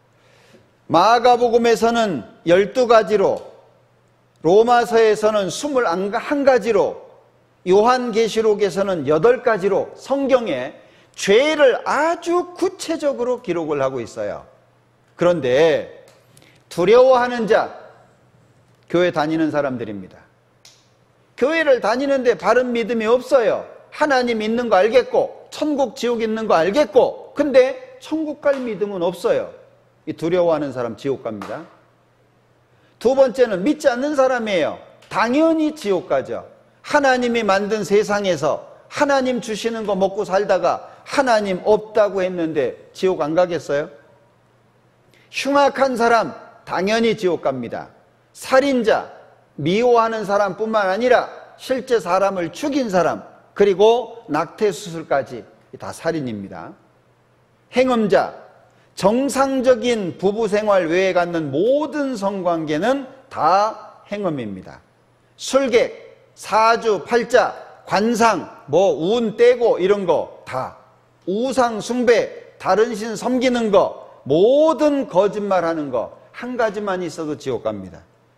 마가복음에서는 12가지로, 로마서에서는 21가지로, 요한계시록에서는 8가지로 성경에 죄를 아주 구체적으로 기록을 하고 있어요. 그런데 두려워하는 자, 교회 다니는 사람들입니다. 교회를 다니는데 바른 믿음이 없어요. 하나님 있는 거 알겠고, 천국 지옥 있는 거 알겠고, 근데 천국 갈 믿음은 없어요. 이 두려워하는 사람 지옥 갑니다. 두 번째는 믿지 않는 사람이에요. 당연히 지옥 가죠. 하나님이 만든 세상에서 하나님 주시는 거 먹고 살다가 하나님 없다고 했는데 지옥 안 가겠어요? 흉악한 사람 당연히 지옥 갑니다. 살인자, 미워하는 사람뿐만 아니라 실제 사람을 죽인 사람, 그리고 낙태수술까지 다 살인입니다. 행음자, 정상적인 부부생활 외에 갖는 모든 성관계는 다 행음입니다. 술객, 사주, 팔자, 관상, 운 떼고 이런 거 다, 우상 숭배, 다른 신 섬기는 거, 모든 거짓말하는 거 한 가지만 있어도 지옥 갑니다.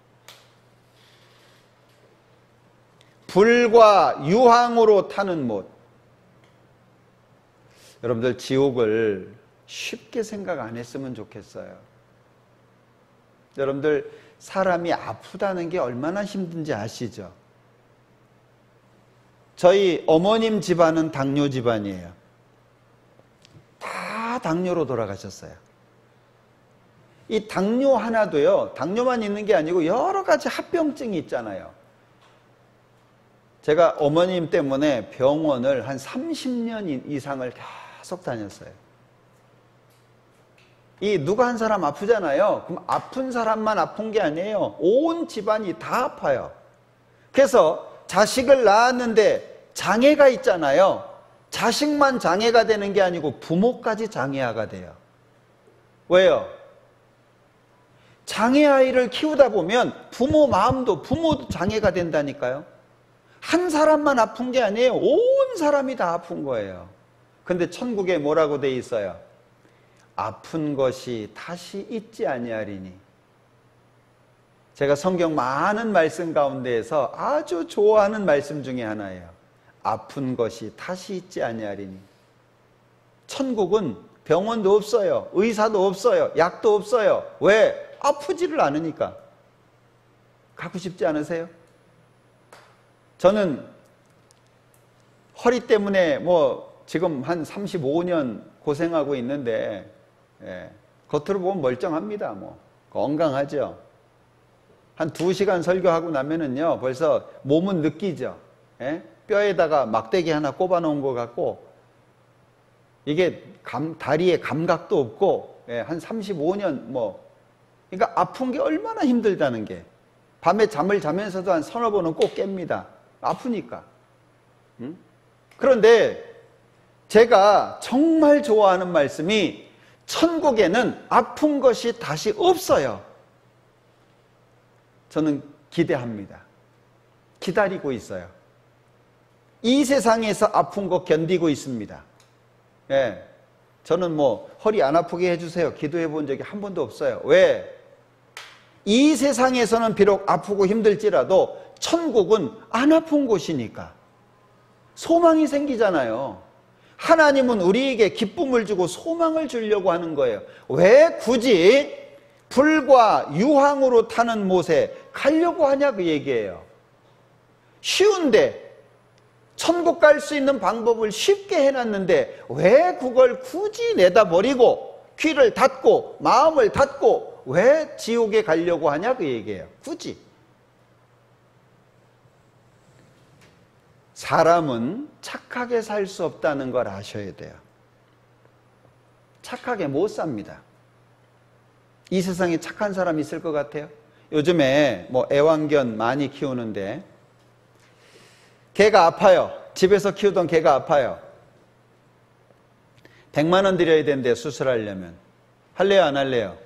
불과 유황으로 타는 못. 여러분들 지옥을 쉽게 생각 안 했으면 좋겠어요. 여러분들 사람이 아프다는 게 얼마나 힘든지 아시죠? 저희 어머님 집안은 당뇨 집안이에요. 다 당뇨로 돌아가셨어요. 이 당뇨 하나도요, 당뇨만 있는 게 아니고 여러 가지 합병증이 있잖아요. 제가 어머님 때문에 병원을 한 30년 이상을 계속 다녔어요. 누가 한 사람 아프잖아요. 그럼 아픈 사람만 아픈 게 아니에요. 온 집안이 다 아파요. 그래서 자식을 낳았는데 장애가 있잖아요. 자식만 장애가 되는 게 아니고 부모까지 장애아가 돼요. 왜요? 장애아이를 키우다 보면 부모도 장애가 된다니까요. 한 사람만 아픈 게 아니에요. 온 사람이 다 아픈 거예요. 근데 천국에 뭐라고 돼 있어요? 아픈 것이 다시 있지 아니하리니. 제가 성경 많은 말씀 가운데에서 아주 좋아하는 말씀 중에 하나예요. 아픈 것이 다시 있지 아니하리니. 천국은 병원도 없어요. 의사도 없어요. 약도 없어요. 왜? 아프지를 않으니까. 가고 싶지 않으세요? 저는 허리 때문에 지금 한 35년 고생하고 있는데, 겉으로 보면 멀쩡합니다. 건강하죠. 한 2시간 설교하고 나면은요, 벌써 몸은 느끼죠. 뼈에다가 막대기 하나 꼽아 놓은 것 같고, 이게 다리에 감각도 없고, 한 35년 그러니까 아픈 게 얼마나 힘들다는 게. 밤에 잠을 자면서도 한 서너 번은 꼭 깹니다. 아프니까. 그런데 제가 정말 좋아하는 말씀이, 천국에는 아픈 것이 다시 없어요. 저는 기대합니다. 기다리고 있어요. 이 세상에서 아픈 거 견디고 있습니다. 저는 허리 안 아프게 해주세요 기도해 본 적이 한 번도 없어요. 왜? 이 세상에서는 비록 아프고 힘들지라도 천국은 안 아픈 곳이니까 소망이 생기잖아요. 하나님은 우리에게 기쁨을 주고 소망을 주려고 하는 거예요. 왜 굳이 불과 유황으로 타는 못에 가려고 하냐 그 얘기예요. 쉬운데 천국 갈 수 있는 방법을 쉽게 해놨는데 왜 그걸 굳이 내다버리고 귀를 닫고 마음을 닫고 왜 지옥에 가려고 하냐 그 얘기예요. 굳이. 사람은 착하게 살 수 없다는 걸 아셔야 돼요. 착하게 못 삽니다. 이 세상에 착한 사람 있을 것 같아요? 요즘에 뭐 애완견 많이 키우는데 개가 아파요. 집에서 키우던 개가 아파요. 100만 원 드려야 되는데 수술하려면 할래요 안 할래요?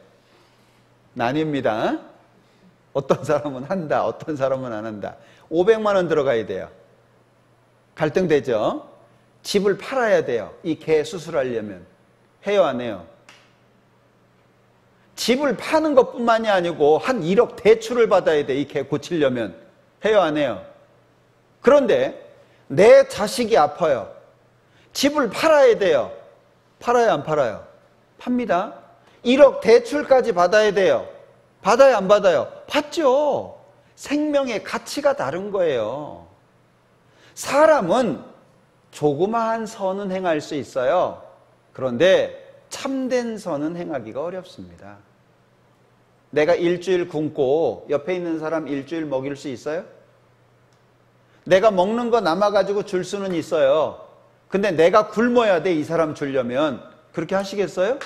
나뉩니다. 어떤 사람은 한다, 어떤 사람은 안 한다. 500만 원 들어가야 돼요. 갈등되죠? 집을 팔아야 돼요. 이 개 수술하려면. 해요 안 해요? 집을 파는 것뿐만이 아니고 한 1억 대출을 받아야 돼. 이 개 고치려면. 해요 안 해요? 그런데 내 자식이 아파요. 집을 팔아야 돼요. 팔아요 안 팔아요? 팝니다. 1억 대출까지 받아야 돼요. 받아요 안 받아요? 받죠. 생명의 가치가 다른 거예요. 사람은 조그마한 선은 행할 수 있어요. 그런데 참된 선은 행하기가 어렵습니다. 내가 일주일 굶고 옆에 있는 사람 일주일 먹일 수 있어요? 내가 먹는 거 남아가지고 줄 수는 있어요. 근데 내가 굶어야 돼, 이 사람 주려면. 그렇게 하시겠어요?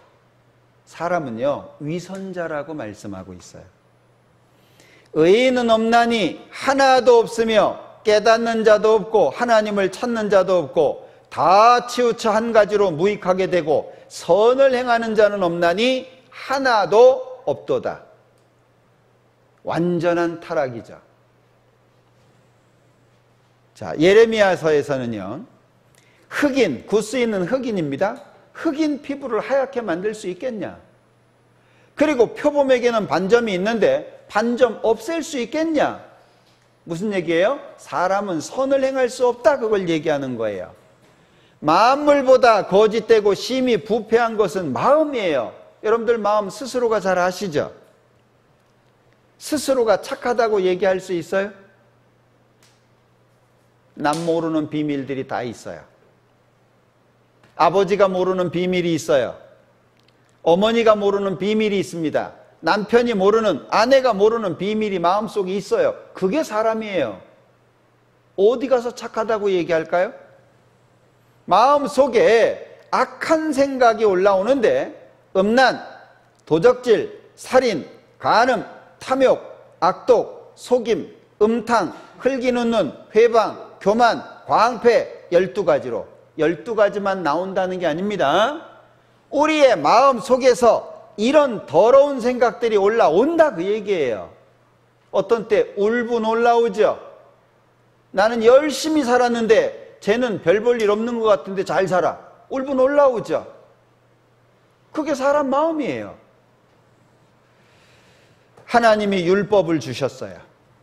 사람은요, 위선자라고 말씀하고 있어요. 의인은 없나니 하나도 없으며 깨닫는 자도 없고 하나님을 찾는 자도 없고 다 치우쳐 한 가지로 무익하게 되고 선을 행하는 자는 없나니 하나도 없도다. 완전한 타락이죠. 자, 예레미야서에서는요, 흑인, 구스 있는 흑인입니다. 흑인 피부를 하얗게 만들 수 있겠냐? 그리고 표범에게는 반점이 있는데 반점 없앨 수 있겠냐? 무슨 얘기예요? 사람은 선을 행할 수 없다, 그걸 얘기하는 거예요. 만물보다 거짓되고 심히 부패한 것은 마음이에요. 여러분들 마음 스스로가 잘 아시죠? 스스로가 착하다고 얘기할 수 있어요? 남 모르는 비밀들이 다 있어요. 아버지가 모르는 비밀이 있어요. 어머니가 모르는 비밀이 있습니다. 남편이 모르는, 아내가 모르는 비밀이 마음속에 있어요. 그게 사람이에요. 어디 가서 착하다고 얘기할까요? 마음속에 악한 생각이 올라오는데 음란, 도적질, 살인, 간음, 탐욕, 악독, 속임, 음탕, 흘기는 눈, 회방, 교만, 광패 12가지로 12가지만 나온다는 게 아닙니다. 우리의 마음 속에서 이런 더러운 생각들이 올라온다 그 얘기예요. 어떤 때 울분 올라오죠. 나는 열심히 살았는데 쟤는 별 볼 일 없는 것 같은데 잘 살아. 울분 올라오죠. 그게 사람 마음이에요. 하나님이 율법을 주셨어요.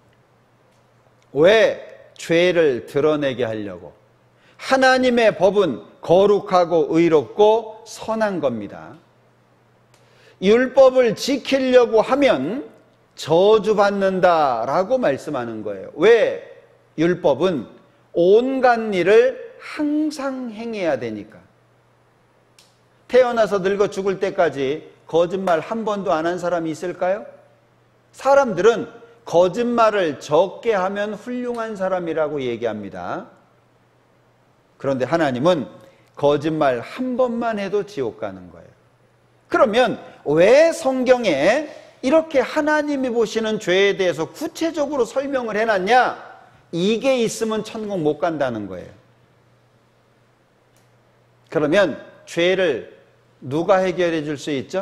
왜? 죄를 드러내게 하려고. 하나님의 법은 거룩하고 의롭고 선한 겁니다. 율법을 지키려고 하면 저주받는다라고 말씀하는 거예요. 왜? 율법은 온갖 일을 항상 행해야 되니까. 태어나서 늙어 죽을 때까지 거짓말 한 번도 안 한 사람이 있을까요? 사람들은 거짓말을 적게 하면 훌륭한 사람이라고 얘기합니다. 그런데 하나님은 거짓말 한 번만 해도 지옥 가는 거예요. 그러면 왜 성경에 이렇게 하나님이 보시는 죄에 대해서 구체적으로 설명을 해놨냐? 이게 있으면 천국 못 간다는 거예요. 그러면 죄를 누가 해결해 줄 수 있죠?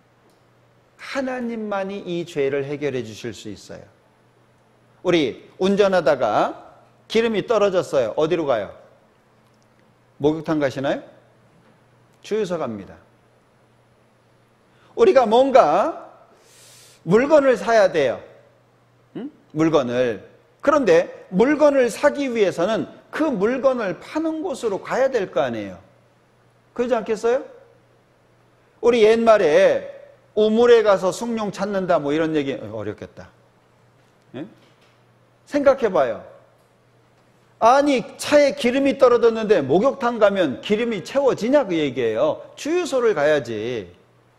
하나님만이 이 죄를 해결해 주실 수 있어요. 우리 운전하다가 기름이 떨어졌어요. 어디로 가요? 목욕탕 가시나요? 주유소 갑니다. 우리가 뭔가 물건을 사야 돼요. 응? 물건을. 그런데 물건을 사기 위해서는 그 물건을 파는 곳으로 가야 될 거 아니에요. 그러지 않겠어요? 우리 옛말에 우물에 가서 숭늉 찾는다 뭐 이런 얘기 어렵겠다. 예? 생각해봐요. 아니 차에 기름이 떨어졌는데 목욕탕 가면 기름이 채워지냐 그 얘기예요. 주유소를 가야지.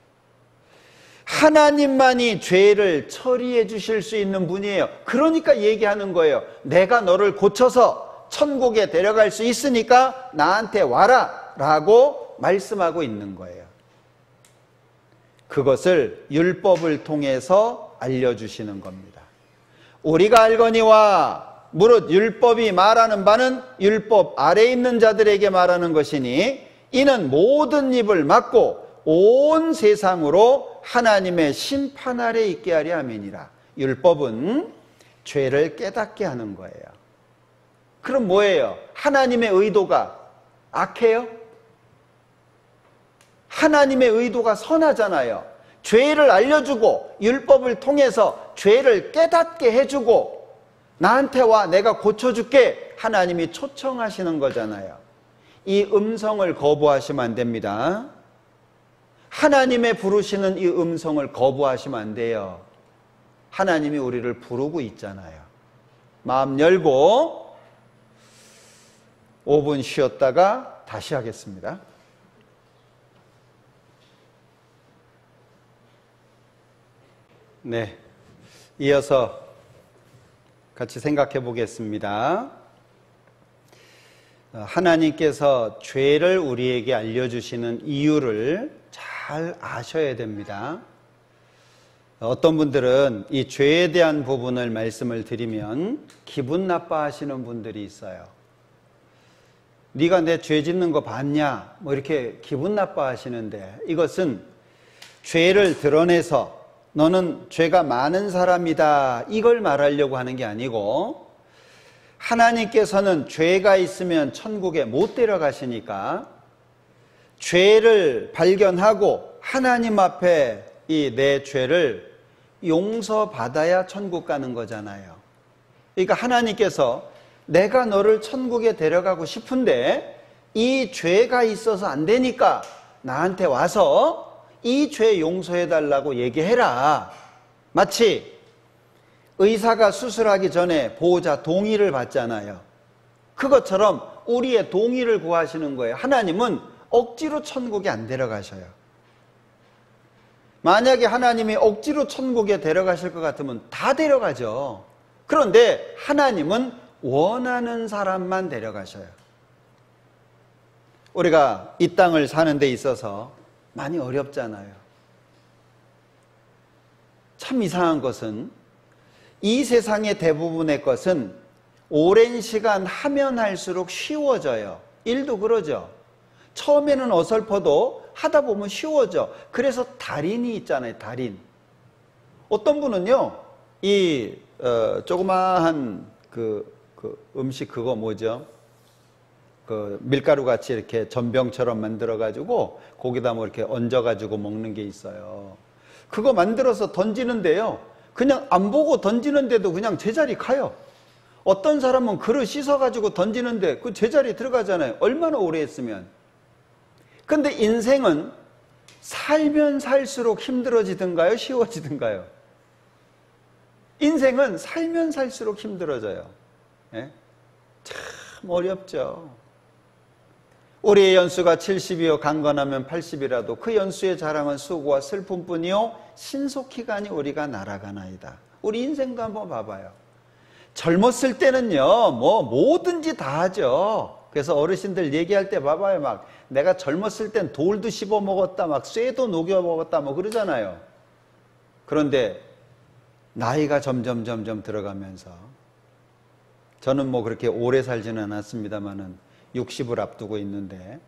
하나님만이 죄를 처리해 주실 수 있는 분이에요. 그러니까 얘기하는 거예요. 내가 너를 고쳐서 천국에 데려갈 수 있으니까 나한테 와라 라고 말씀하고 있는 거예요. 그것을 율법을 통해서 알려주시는 겁니다. 우리가 알거니와 무릇 율법이 말하는 바는 율법 아래에 있는 자들에게 말하는 것이니 이는 모든 입을 막고 온 세상으로 하나님의 심판 아래 있게 하려 함이니라. 율법은 죄를 깨닫게 하는 거예요. 그럼 뭐예요? 하나님의 의도가 악해요? 하나님의 의도가 선하잖아요. 죄를 알려주고 율법을 통해서 죄를 깨닫게 해주고 나한테 와 내가 고쳐줄게 하나님이 초청하시는 거잖아요. 이 음성을 거부하시면 안 됩니다. 하나님의 부르시는 이 음성을 거부하시면 안 돼요. 하나님이 우리를 부르고 있잖아요. 마음 열고 5분 쉬었다가 다시 하겠습니다. 네, 이어서 같이 생각해 보겠습니다. 하나님께서 죄를 우리에게 알려주시는 이유를 잘 아셔야 됩니다. 어떤 분들은 이 죄에 대한 부분을 말씀을 드리면 기분 나빠하시는 분들이 있어요. 네가 내 죄 짓는 거 봤냐? 뭐 이렇게 기분 나빠하시는데 이것은 죄를 드러내서 너는 죄가 많은 사람이다 이걸 말하려고 하는 게 아니고 하나님께서는 죄가 있으면 천국에 못 데려가시니까 죄를 발견하고 하나님 앞에 이 내 죄를 용서받아야 천국 가는 거잖아요. 그러니까 하나님께서 내가 너를 천국에 데려가고 싶은데 이 죄가 있어서 안 되니까 나한테 와서 이 죄 용서해달라고 얘기해라. 마치 의사가 수술하기 전에 보호자 동의를 받잖아요. 그것처럼 우리의 동의를 구하시는 거예요. 하나님은 억지로 천국에 안 데려가셔요. 만약에 하나님이 억지로 천국에 데려가실 것 같으면 다 데려가죠. 그런데 하나님은 원하는 사람만 데려가셔요. 우리가 이 땅을 사는 데 있어서 많이 어렵잖아요. 참 이상한 것은 이 세상의 대부분의 것은 오랜 시간 하면 할수록 쉬워져요. 일도 그러죠. 처음에는 어설퍼도 하다 보면 쉬워져. 그래서 달인이 있잖아요. 달인. 어떤 분은요, 이 조그마한 그 음식 그거 뭐죠? 그 밀가루 같이 이렇게 전병처럼 만들어 가지고 거기다 뭐 이렇게 얹어 가지고 먹는 게 있어요. 그거 만들어서 던지는데요, 그냥 안 보고 던지는데도 그냥 제자리 가요. 어떤 사람은 그릇 씻어 가지고 던지는데 그 제자리 들어가잖아요. 얼마나 오래 했으면. 근데 인생은 살면 살수록 힘들어지든가요, 쉬워지든가요? 인생은 살면 살수록 힘들어져요. 예? 참 어렵죠. 우리의 연수가 70이요 강건하면 80이라도 그 연수의 자랑은 수고와 슬픔뿐이요 신속히가니 우리가 날아가나이다. 우리 인생도 한번 봐봐요. 젊었을 때는요 뭐 뭐든지 다 하죠. 그래서 어르신들 얘기할 때 봐봐요. 막 내가 젊었을 땐 돌도 씹어 먹었다, 막 쇠도 녹여 먹었다 뭐 그러잖아요. 그런데 나이가 점점 들어가면서, 저는 뭐 그렇게 오래 살지는 않았습니다만은 60을 앞두고 있는데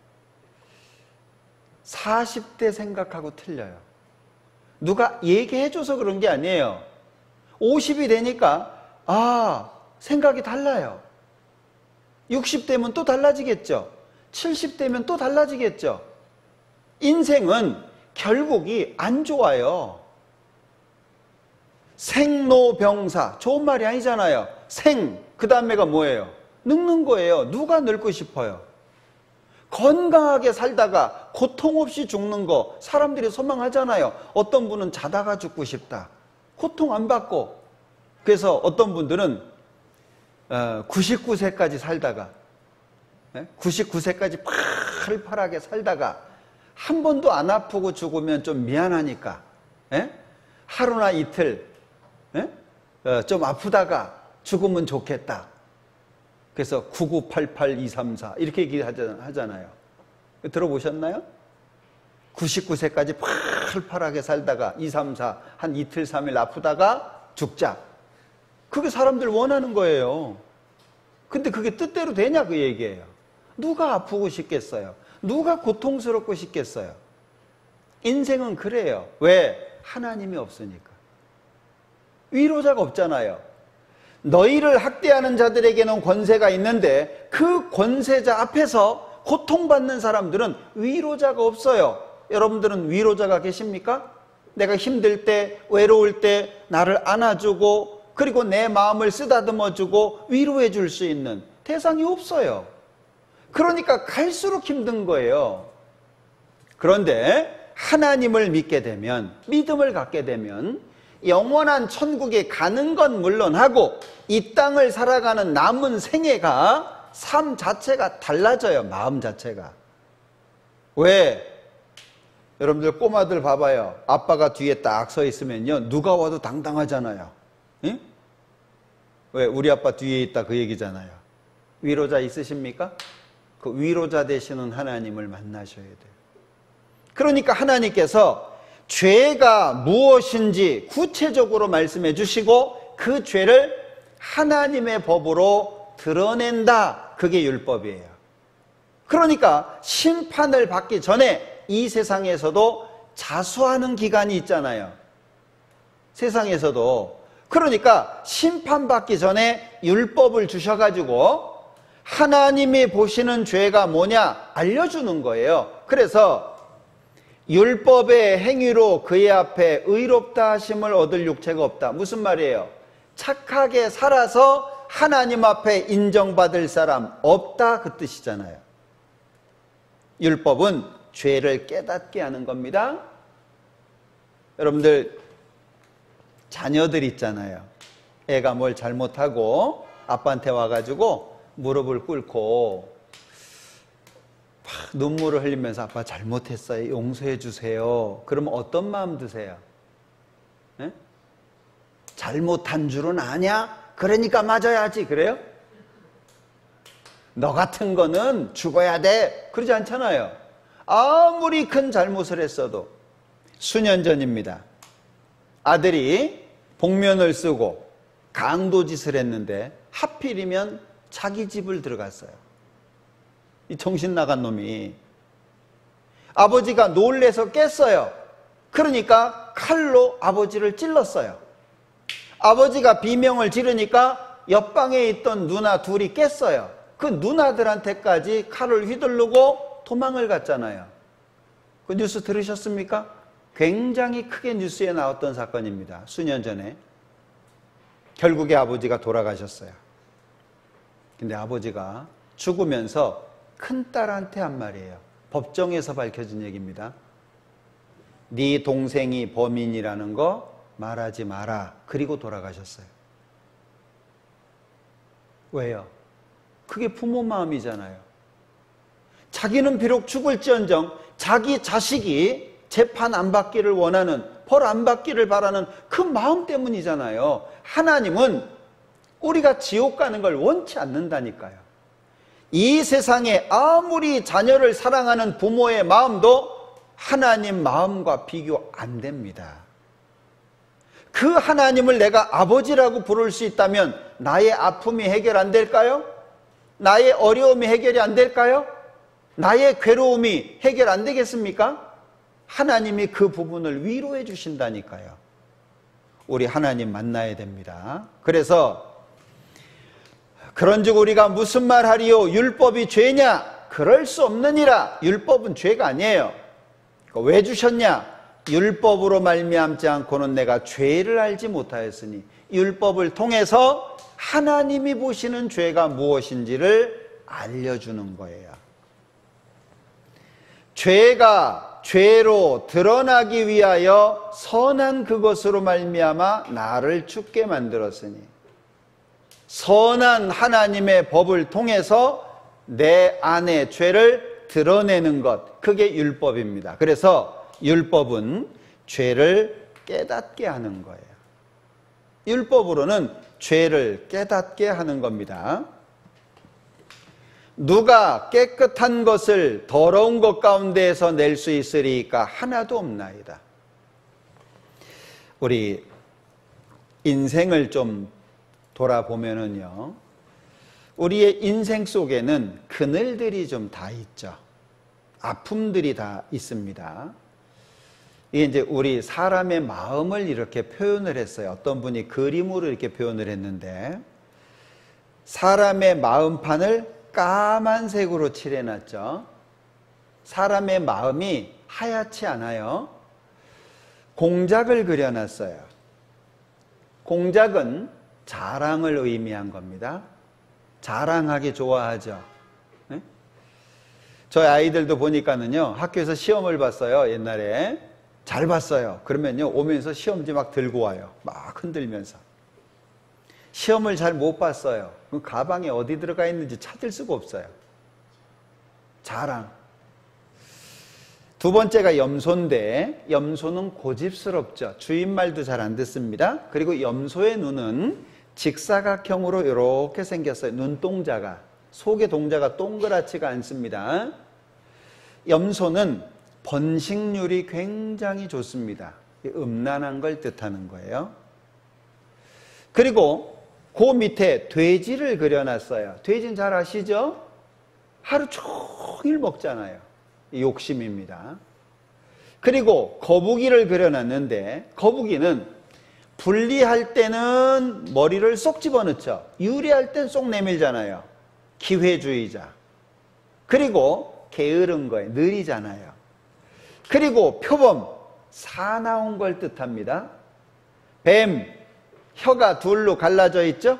40대 생각하고 틀려요. 누가 얘기해줘서 그런 게 아니에요. 50이 되니까 생각이 달라요. 60대면 또 달라지겠죠. 70대면 또 달라지겠죠. 인생은 결국이 안 좋아요. 생로병사, 좋은 말이 아니잖아요. 생, 그 다음에가 뭐예요? 늙는 거예요. 누가 늙고 싶어요? 건강하게 살다가 고통 없이 죽는 거 사람들이 소망하잖아요. 어떤 분은 자다가 죽고 싶다. 고통 안 받고. 그래서 어떤 분들은 99세까지 살다가 99세까지 팔팔하게 살다가 한 번도 안 아프고 죽으면 좀 미안하니까 하루나 이틀 좀 아프다가 죽으면 좋겠다. 그래서 9988234 이렇게 얘기하잖아요. 들어보셨나요? 99세까지 팔팔하게 살다가 234 한 이틀 3일 아프다가 죽자. 그게 사람들 원하는 거예요. 근데 그게 뜻대로 되냐 그 얘기예요. 누가 아프고 싶겠어요? 누가 고통스럽고 싶겠어요? 인생은 그래요. 왜? 하나님이 없으니까. 위로자가 없잖아요. 너희를 학대하는 자들에게는 권세가 있는데 그 권세자 앞에서 고통받는 사람들은 위로자가 없어요. 여러분들은 위로자가 계십니까? 내가 힘들 때, 외로울 때 나를 안아주고 그리고 내 마음을 쓰다듬어주고 위로해 줄 수 있는 대상이 없어요. 그러니까 갈수록 힘든 거예요. 그런데 하나님을 믿게 되면, 믿음을 갖게 되면 영원한 천국에 가는 건 물론하고 이 땅을 살아가는 남은 생애가 삶 자체가 달라져요. 마음 자체가. 왜? 여러분들 꼬마들 봐봐요. 아빠가 뒤에 딱 서 있으면요 누가 와도 당당하잖아요. 응? 왜? 우리 아빠 뒤에 있다 그 얘기잖아요. 위로자 있으십니까? 그 위로자 되시는 하나님을 만나셔야 돼요. 그러니까 하나님께서 죄가 무엇인지 구체적으로 말씀해 주시고 그 죄를 하나님의 법으로 드러낸다. 그게 율법이에요. 그러니까 심판을 받기 전에 이 세상에서도 자수하는 기간이 있잖아요. 세상에서도. 그러니까 심판받기 전에 율법을 주셔가지고 하나님이 보시는 죄가 뭐냐 알려주는 거예요. 그래서 율법의 행위로 그의 앞에 의롭다 하심을 얻을 육체가 없다. 무슨 말이에요? 착하게 살아서 하나님 앞에 인정받을 사람 없다 그 뜻이잖아요. 율법은 죄를 깨닫게 하는 겁니다. 여러분들 자녀들 있잖아요. 애가 뭘 잘못하고 아빠한테 와가지고 무릎을 꿇고 막 눈물을 흘리면서 아빠 잘못했어요. 용서해 주세요. 그러면 어떤 마음 드세요? 에? 잘못한 줄은 아냐? 그러니까 맞아야지. 그래요? 너 같은 거는 죽어야 돼. 그러지 않잖아요. 아무리 큰 잘못을 했어도. 수년 전입니다. 아들이 복면을 쓰고 강도짓을 했는데 하필이면 자기 집을 들어갔어요. 이 정신 나간 놈이. 아버지가 놀래서 깼어요. 그러니까 칼로 아버지를 찔렀어요. 아버지가 비명을 지르니까 옆방에 있던 누나 둘이 깼어요. 그 누나들한테까지 칼을 휘두르고 도망을 갔잖아요. 그 뉴스 들으셨습니까? 굉장히 크게 뉴스에 나왔던 사건입니다. 수년 전에. 결국에 아버지가 돌아가셨어요. 근데 아버지가 죽으면서 큰딸한테 한 말이에요. 법정에서 밝혀진 얘기입니다. 네 동생이 범인이라는 거 말하지 마라. 그리고 돌아가셨어요. 왜요? 그게 부모 마음이잖아요. 자기는 비록 죽을지언정 자기 자식이 재판 안 받기를 원하는, 벌 안 받기를 바라는 그 마음 때문이잖아요. 하나님은 우리가 지옥 가는 걸 원치 않는다니까요. 이 세상에 아무리 자녀를 사랑하는 부모의 마음도 하나님 마음과 비교 안 됩니다. 그 하나님을 내가 아버지라고 부를 수 있다면 나의 아픔이 해결 안 될까요? 나의 어려움이 해결이 안 될까요? 나의 괴로움이 해결 안 되겠습니까? 하나님이 그 부분을 위로해 주신다니까요. 우리 하나님 만나야 됩니다. 그래서 그런즉 우리가 무슨 말 하리요? 율법이 죄냐? 그럴 수 없느니라. 율법은 죄가 아니에요. 왜 주셨냐? 율법으로 말미암지 않고는 내가 죄를 알지 못하였으니, 율법을 통해서 하나님이 보시는 죄가 무엇인지를 알려주는 거예요. 죄가 죄로 드러나기 위하여 선한 그것으로 말미암아 나를 죽게 만들었으니, 선한 하나님의 법을 통해서 내 안의 죄를 드러내는 것, 그게 율법입니다. 그래서 율법은 죄를 깨닫게 하는 거예요. 율법으로는 죄를 깨닫게 하는 겁니다. 누가 깨끗한 것을 더러운 것 가운데에서 낼 수 있으리까? 하나도 없나이다. 우리 인생을 좀 돌아보면은요, 우리의 인생 속에는 그늘들이 좀 다 있죠. 아픔들이 다 있습니다. 이게 이제 우리 사람의 마음을 이렇게 표현을 했어요. 어떤 분이 그림으로 이렇게 표현을 했는데, 사람의 마음판을 까만색으로 칠해놨죠. 사람의 마음이 하얗지 않아요. 공작을 그려놨어요. 공작은 자랑을 의미한 겁니다. 자랑하기 좋아하죠. 네? 저희 아이들도 보니까는요, 학교에서 시험을 봤어요. 옛날에 잘 봤어요. 그러면요, 오면서 시험지 막 들고 와요. 막 흔들면서. 시험을 잘 못 봤어요. 그럼 가방에 어디 들어가 있는지 찾을 수가 없어요. 자랑. 두 번째가 염소인데, 염소는 고집스럽죠. 주인 말도 잘 안 듣습니다. 그리고 염소의 눈은 직사각형으로 이렇게 생겼어요. 눈동자가. 속의 동자가 동그랗지가 않습니다. 염소는 번식률이 굉장히 좋습니다. 음란한 걸 뜻하는 거예요. 그리고 그 밑에 돼지를 그려놨어요. 돼지는 잘 아시죠? 하루 종일 먹잖아요. 욕심입니다. 그리고 거북이를 그려놨는데, 거북이는 분리할 때는 머리를 쏙 집어넣죠. 유리할 땐 쏙 내밀잖아요. 기회주의자. 그리고 게으른 거예요. 느리잖아요. 그리고 표범, 사나운 걸 뜻합니다. 뱀, 혀가 둘로 갈라져 있죠?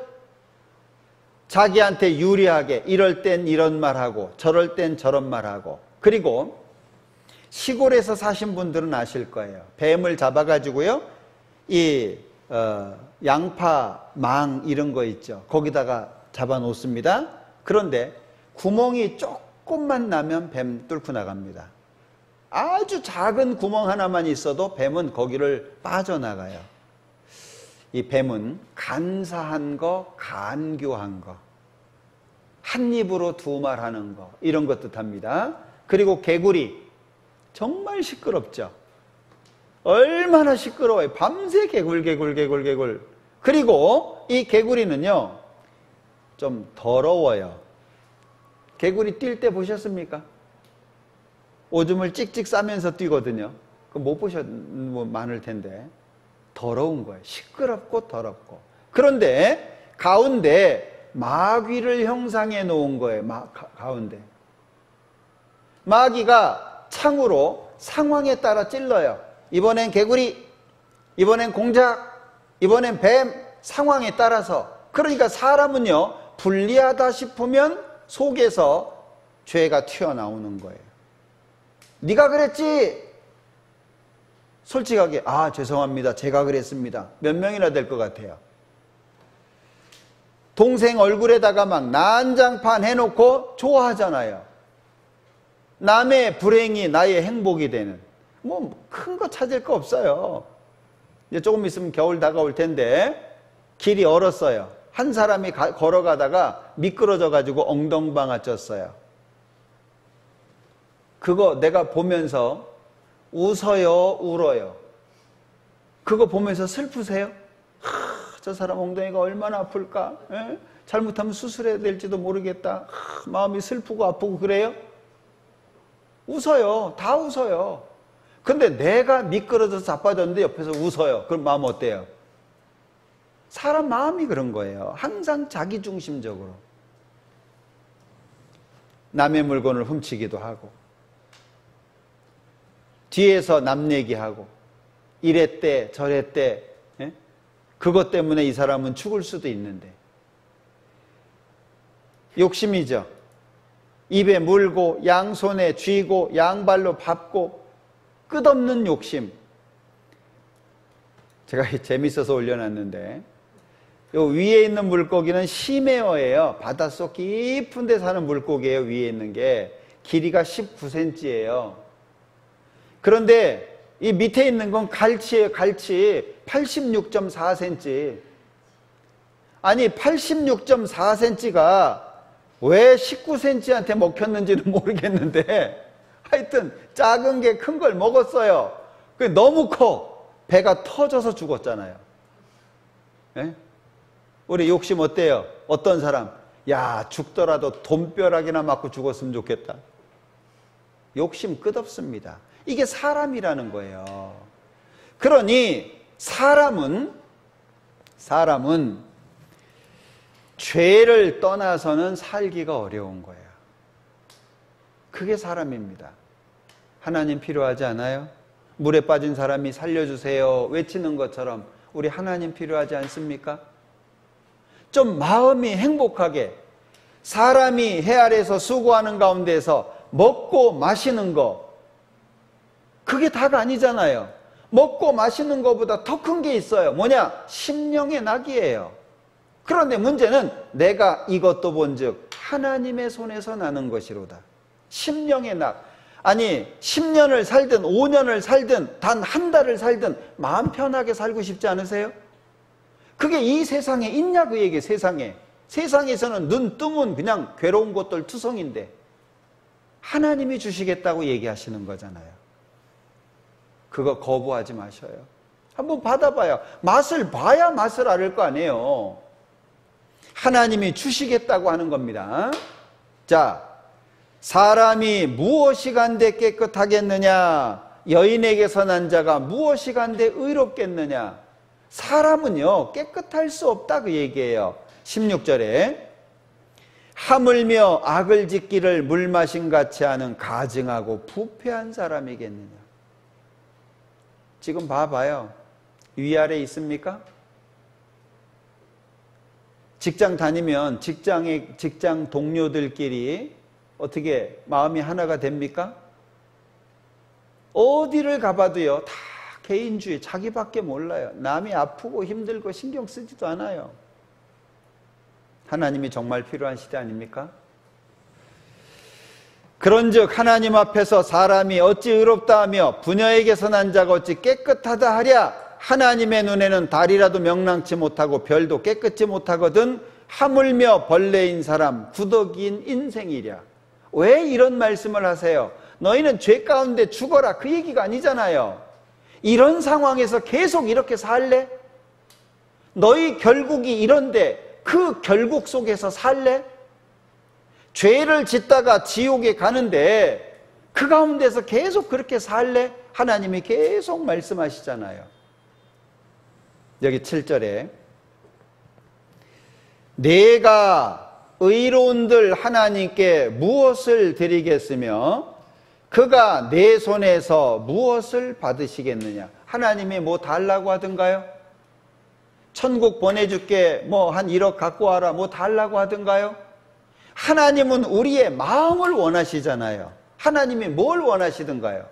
자기한테 유리하게 이럴 땐 이런 말하고 저럴 땐 저런 말하고. 그리고 시골에서 사신 분들은 아실 거예요. 뱀을 잡아가지고요, 이 양파, 망 이런 거 있죠. 거기다가 잡아 놓습니다. 그런데 구멍이 조금만 나면 뱀 뚫고 나갑니다. 아주 작은 구멍 하나만 있어도 뱀은 거기를 빠져나가요. 이 뱀은 간사한 거, 간교한 거, 한 입으로 두 말 하는 거, 이런 것 뜻합니다. 그리고 개구리, 정말 시끄럽죠. 얼마나 시끄러워요. 밤새 개굴. 그리고 이 개구리는요, 좀 더러워요. 개구리 뛸 때 보셨습니까? 오줌을 찍찍 싸면서 뛰거든요. 그거 못 보셨, 많을 텐데. 더러운 거예요. 시끄럽고 더럽고. 그런데 가운데 마귀를 형상해 놓은 거예요. 가운데. 마귀가 창으로 상황에 따라 찔러요. 이번엔 개구리, 이번엔 공작, 이번엔 뱀, 상황에 따라서. 그러니까 사람은요, 불리하다 싶으면 속에서 죄가 튀어나오는 거예요. 네가 그랬지? 솔직하게, 죄송합니다. 제가 그랬습니다. 몇 명이나 될 것 같아요. 동생 얼굴에다가 막 난장판 해놓고 좋아하잖아요. 남의 불행이 나의 행복이 되는. 뭐 큰 거 찾을 거 없어요. 이제 조금 있으면 겨울 다가올 텐데 길이 얼었어요. 한 사람이 걸어가다가 미끄러져 가지고 엉덩방아 쪘어요. 그거 내가 보면서 웃어요, 울어요? 그거 보면서 슬프세요? 저 사람 엉덩이가 얼마나 아플까? 에? 잘못하면 수술해야 될지도 모르겠다. 마음이 슬프고 아프고 그래요? 웃어요. 다 웃어요. 근데 내가 미끄러져서 자빠졌는데 옆에서 웃어요. 그럼 마음 어때요? 사람 마음이 그런 거예요. 항상 자기중심적으로. 남의 물건을 훔치기도 하고, 뒤에서 남 얘기하고 이랬대 저랬대. 예? 그것 때문에 이 사람은 죽을 수도 있는데. 욕심이죠. 입에 물고 양손에 쥐고 양발로 밟고 끝없는 욕심. 제가 재밌어서 올려놨는데 요 위에 있는 물고기는 심해어예요. 바닷속 깊은 데 사는 물고기예요. 위에 있는 게 길이가 19cm예요. 그런데 이 밑에 있는 건 갈치예요. 갈치 86.4cm. 아니 86.4cm가 왜 19cm한테 먹혔는지는 모르겠는데 하여튼 작은 게 큰 걸 먹었어요. 너무 커. 배가 터져서 죽었잖아요. 예? 우리 욕심 어때요? 어떤 사람? 야, 죽더라도 돈벼락이나 맞고 죽었으면 좋겠다. 욕심 끝없습니다. 이게 사람이라는 거예요. 그러니 사람은 죄를 떠나서는 살기가 어려운 거예요. 그게 사람입니다. 하나님 필요하지 않아요? 물에 빠진 사람이 살려주세요 외치는 것처럼 우리 하나님 필요하지 않습니까? 좀 마음이 행복하게 사람이 해 아래에서 수고하는 가운데서 먹고 마시는 거 그게 다가 아니잖아요. 먹고 마시는 것보다 더 큰 게 있어요. 뭐냐? 심령의 낙이에요. 그런데 문제는 내가 이것도 본즉 하나님의 손에서 나는 것이로다. 심령의 낙. 아니 10년을 살든 5년을 살든 단 한 달을 살든 마음 편하게 살고 싶지 않으세요? 그게 이 세상에 있냐 그 얘기. 세상에서는 눈 뜨면 그냥 괴로운 것들 투성인데 하나님이 주시겠다고 얘기하시는 거잖아요. 그거 거부하지 마셔요. 한번 받아봐요. 맛을 봐야 맛을 알을 거 아니에요. 하나님이 주시겠다고 하는 겁니다. 자, 사람이 무엇이 간데 깨끗하겠느냐? 여인에게서 난 자가 무엇이 간데 의롭겠느냐? 사람은요 깨끗할 수 없다 그 얘기예요. 16절에 하물며 악을 짓기를 물 마신 같이 하는 가증하고 부패한 사람이겠느냐? 지금 봐봐요. 위아래 있습니까? 직장 다니면 직장 동료들끼리 어떻게 마음이 하나가 됩니까? 어디를 가봐도요 다 개인주의, 자기밖에 몰라요. 남이 아프고 힘들고 신경 쓰지도 않아요. 하나님이 정말 필요한 시대 아닙니까? 그런즉 하나님 앞에서 사람이 어찌 의롭다 하며 부녀에게서 난 자가 어찌 깨끗하다 하랴. 하나님의 눈에는 달이라도 명랑치 못하고 별도 깨끗지 못하거든 하물며 벌레인 사람 구더기인 인생이랴. 왜 이런 말씀을 하세요? 너희는 죄 가운데 죽어라 그 얘기가 아니잖아요. 이런 상황에서 계속 이렇게 살래? 너희 결국이 이런데 그 결국 속에서 살래? 죄를 짓다가 지옥에 가는데 그 가운데서 계속 그렇게 살래? 하나님이 계속 말씀하시잖아요. 여기 7절에 내가 의로운들 하나님께 무엇을 드리겠으며 그가 내 손에서 무엇을 받으시겠느냐? 하나님이 뭐 달라고 하던가요? 천국 보내줄게 뭐 한 1억 갖고 와라 뭐 달라고 하던가요? 하나님은 우리의 마음을 원하시잖아요. 하나님이 뭘 원하시던가요?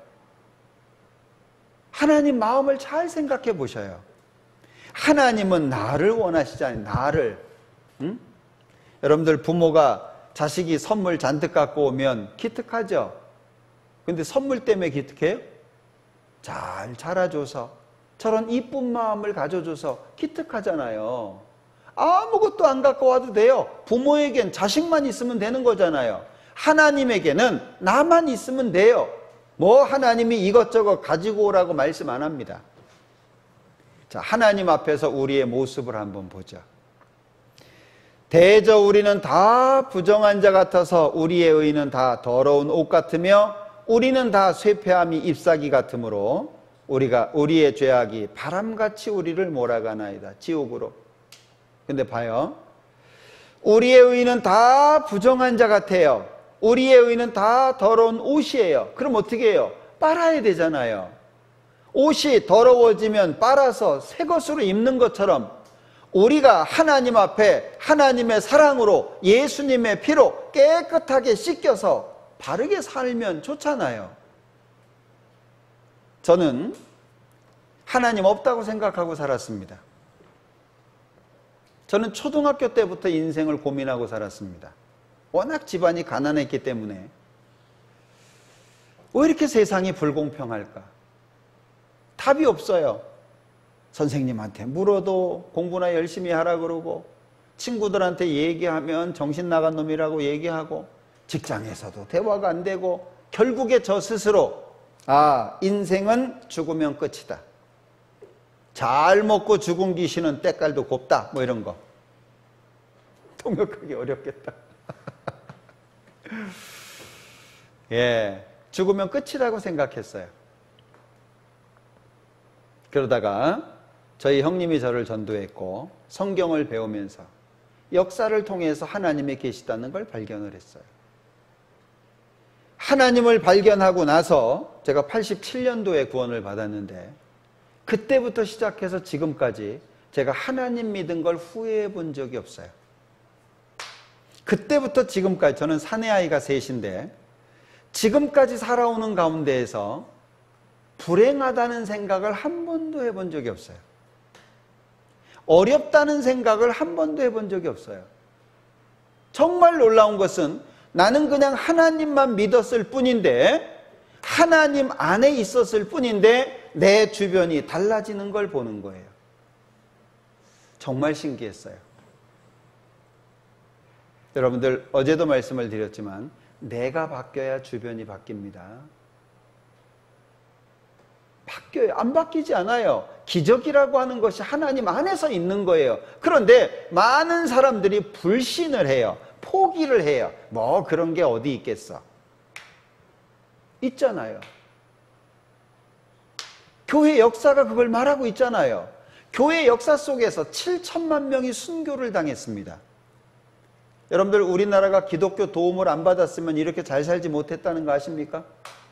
하나님 마음을 잘 생각해 보셔요. 하나님은 나를 원하시잖아요. 나를. 응? 여러분들 부모가 자식이 선물 잔뜩 갖고 오면 기특하죠? 근데 선물 때문에 기특해요? 잘 자라줘서 저런 이쁜 마음을 가져줘서 기특하잖아요. 아무것도 안 갖고 와도 돼요. 부모에겐 자식만 있으면 되는 거잖아요. 하나님에게는 나만 있으면 돼요. 뭐 하나님이 이것저것 가지고 오라고 말씀 안 합니다. 자, 하나님 앞에서 우리의 모습을 한번 보자. 대저 우리는 다 부정한 자 같아서 우리의 의는 다 더러운 옷 같으며 우리는 다 쇠폐함이 잎사귀 같으므로 우리의 죄악이 바람같이 우리를 몰아가나이다. 지옥으로. 근데 봐요. 우리의 의는 다 부정한 자 같아요. 우리의 의는 다 더러운 옷이에요. 그럼 어떻게 해요? 빨아야 되잖아요. 옷이 더러워지면 빨아서 새 것으로 입는 것처럼 우리가 하나님 앞에 하나님의 사랑으로 예수님의 피로 깨끗하게 씻겨서 바르게 살면 좋잖아요. 저는 하나님 없다고 생각하고 살았습니다. 저는 초등학교 때부터 인생을 고민하고 살았습니다. 워낙 집안이 가난했기 때문에 왜 이렇게 세상이 불공평할까? 답이 없어요. 선생님한테 물어도 공부나 열심히 하라 그러고, 친구들한테 얘기하면 정신 나간 놈이라고 얘기하고, 직장에서도 대화가 안 되고, 결국에 저 스스로 인생은 죽으면 끝이다. 잘 먹고 죽은 귀신은 때깔도 곱다. 뭐 이런 거. 통역하기 어렵겠다. 예, 죽으면 끝이라고 생각했어요. 그러다가 저희 형님이 저를 전도했고 성경을 배우면서 역사를 통해서 하나님이 계시다는 걸 발견을 했어요. 하나님을 발견하고 나서 제가 87년도에 구원을 받았는데, 그때부터 시작해서 지금까지 제가 하나님 믿은 걸 후회해 본 적이 없어요. 그때부터 지금까지, 저는 사내아이가 셋인데 지금까지 살아오는 가운데에서 불행하다는 생각을 한 번도 해본 적이 없어요. 어렵다는 생각을 한 번도 해본 적이 없어요. 정말 놀라운 것은 나는 그냥 하나님만 믿었을 뿐인데, 하나님 안에 있었을 뿐인데 내 주변이 달라지는 걸 보는 거예요. 정말 신기했어요. 여러분들, 어제도 말씀을 드렸지만 내가 바뀌어야 주변이 바뀝니다. 바뀌어요. 안 바뀌지 않아요. 기적이라고 하는 것이 하나님 안에서 있는 거예요. 그런데 많은 사람들이 불신을 해요. 포기를 해요. 뭐 그런 게 어디 있겠어. 있잖아요. 교회 역사가 그걸 말하고 있잖아요. 교회 역사 속에서 7천만 명이 순교를 당했습니다. 여러분들, 우리나라가 기독교 도움을 안 받았으면 이렇게 잘 살지 못했다는 거 아십니까?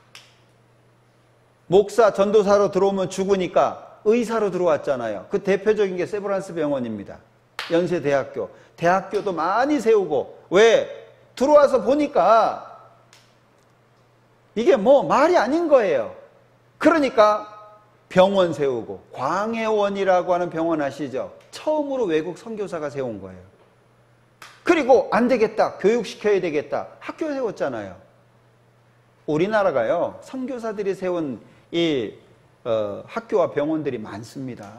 목사, 전도사로 들어오면 죽으니까 의사로 들어왔잖아요. 그 대표적인 게 세브란스 병원입니다. 연세대학교. 대학교도 많이 세우고. 왜? 들어와서 보니까 이게 뭐 말이 아닌 거예요. 그러니까 병원 세우고. 광해원이라고 하는 병원 아시죠? 처음으로 외국 선교사가 세운 거예요. 그리고 안 되겠다, 교육시켜야 되겠다, 학교 세웠잖아요. 우리나라가요, 선교사들이 세운 이 학교와 병원들이 많습니다.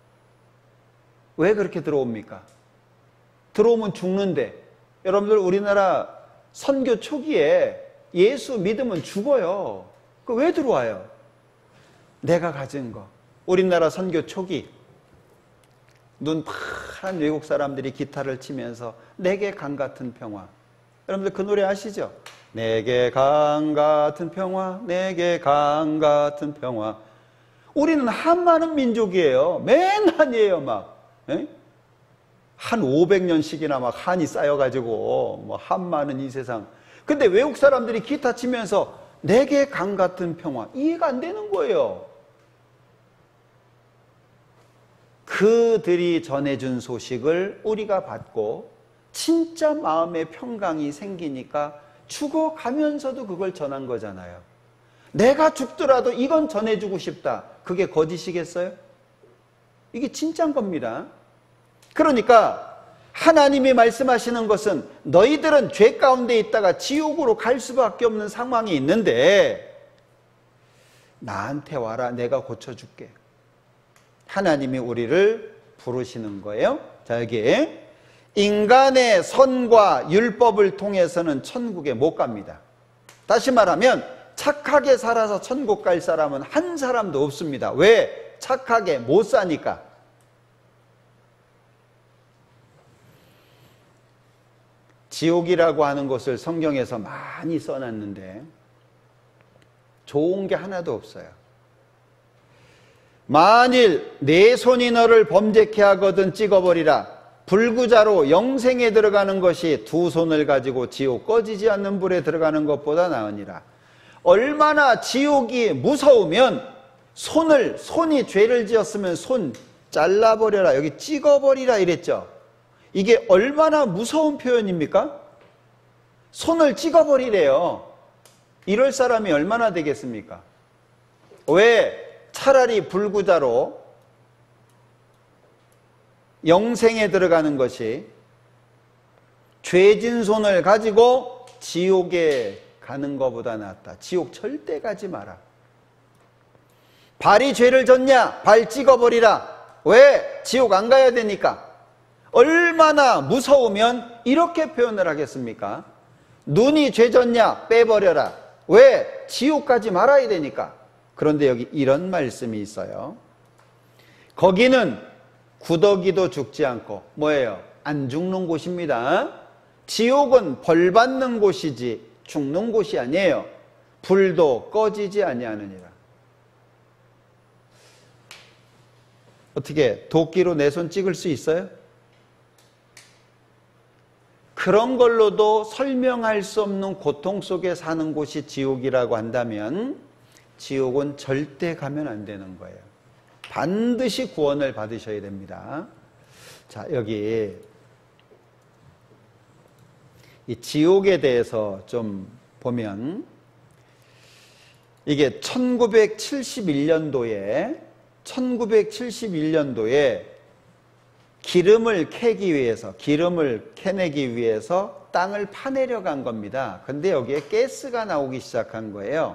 왜 그렇게 들어옵니까? 들어오면 죽는데. 여러분들, 우리나라 선교 초기에 예수 믿으면 죽어요. 그 왜 들어와요? 내가 가진 거. 우리나라 선교 초기, 눈 파란 외국 사람들이 기타를 치면서 내게 강 같은 평화. 여러분들 그 노래 아시죠? 내게 강 같은 평화, 내게 강 같은 평화. 우리는 한 많은 민족이에요. 맨 한이에요, 막. 에? 한 500년씩이나 막 한이 쌓여가지고 뭐 한 많은 이 세상. 근데 외국 사람들이 기타 치면서 내게 강 같은 평화. 이해가 안 되는 거예요. 그들이 전해준 소식을 우리가 받고 진짜 마음의 평강이 생기니까 죽어가면서도 그걸 전한 거잖아요. 내가 죽더라도 이건 전해주고 싶다. 그게 거짓이겠어요? 이게 진짜인 겁니다. 그러니까 하나님이 말씀하시는 것은 너희들은 죄 가운데 있다가 지옥으로 갈 수밖에 없는 상황이 있는데 나한테 와라, 내가 고쳐줄게. 하나님이 우리를 부르시는 거예요. 자, 여기에 인간의 선과 율법을 통해서는 천국에 못 갑니다. 다시 말하면 착하게 살아서 천국 갈 사람은 한 사람도 없습니다. 왜? 착하게 못 사니까. 지옥이라고 하는 것을 성경에서 많이 써놨는데 좋은 게 하나도 없어요. 만일 내 손이 너를 범죄케 하거든 찍어버리라. 불구자로 영생에 들어가는 것이 두 손을 가지고 지옥 꺼지지 않는 불에 들어가는 것보다 나으니라. 얼마나 지옥이 무서우면 손이 죄를 지었으면 손 잘라버려라, 여기 찍어버리라 이랬죠. 이게 얼마나 무서운 표현입니까? 손을 찍어버리래요. 이럴 사람이 얼마나 되겠습니까? 왜 차라리 불구자로 영생에 들어가는 것이 죄진 손을 가지고 지옥에 가는 것보다 낫다. 지옥 절대 가지 마라. 발이 죄를 졌냐? 발 찍어버리라. 왜? 지옥 안 가야 되니까. 얼마나 무서우면 이렇게 표현을 하겠습니까? 눈이 죄 졌냐? 빼버려라. 왜? 지옥 가지 말아야 되니까. 그런데 여기 이런 말씀이 있어요. 거기는 구더기도 죽지 않고 뭐예요? 안 죽는 곳입니다. 지옥은 벌 받는 곳이지 죽는 곳이 아니에요. 불도 꺼지지 아니하느니라. 어떻게 도끼로 내 손 찍을 수 있어요? 그런 걸로도 설명할 수 없는 고통 속에 사는 곳이 지옥이라고 한다면 지옥은 절대 가면 안 되는 거예요. 반드시 구원을 받으셔야 됩니다. 자, 여기 이 지옥에 대해서 좀 보면 이게 1971년도에 기름을 캐내기 위해서 땅을 파내려 간 겁니다. 근데 여기에 가스가 나오기 시작한 거예요.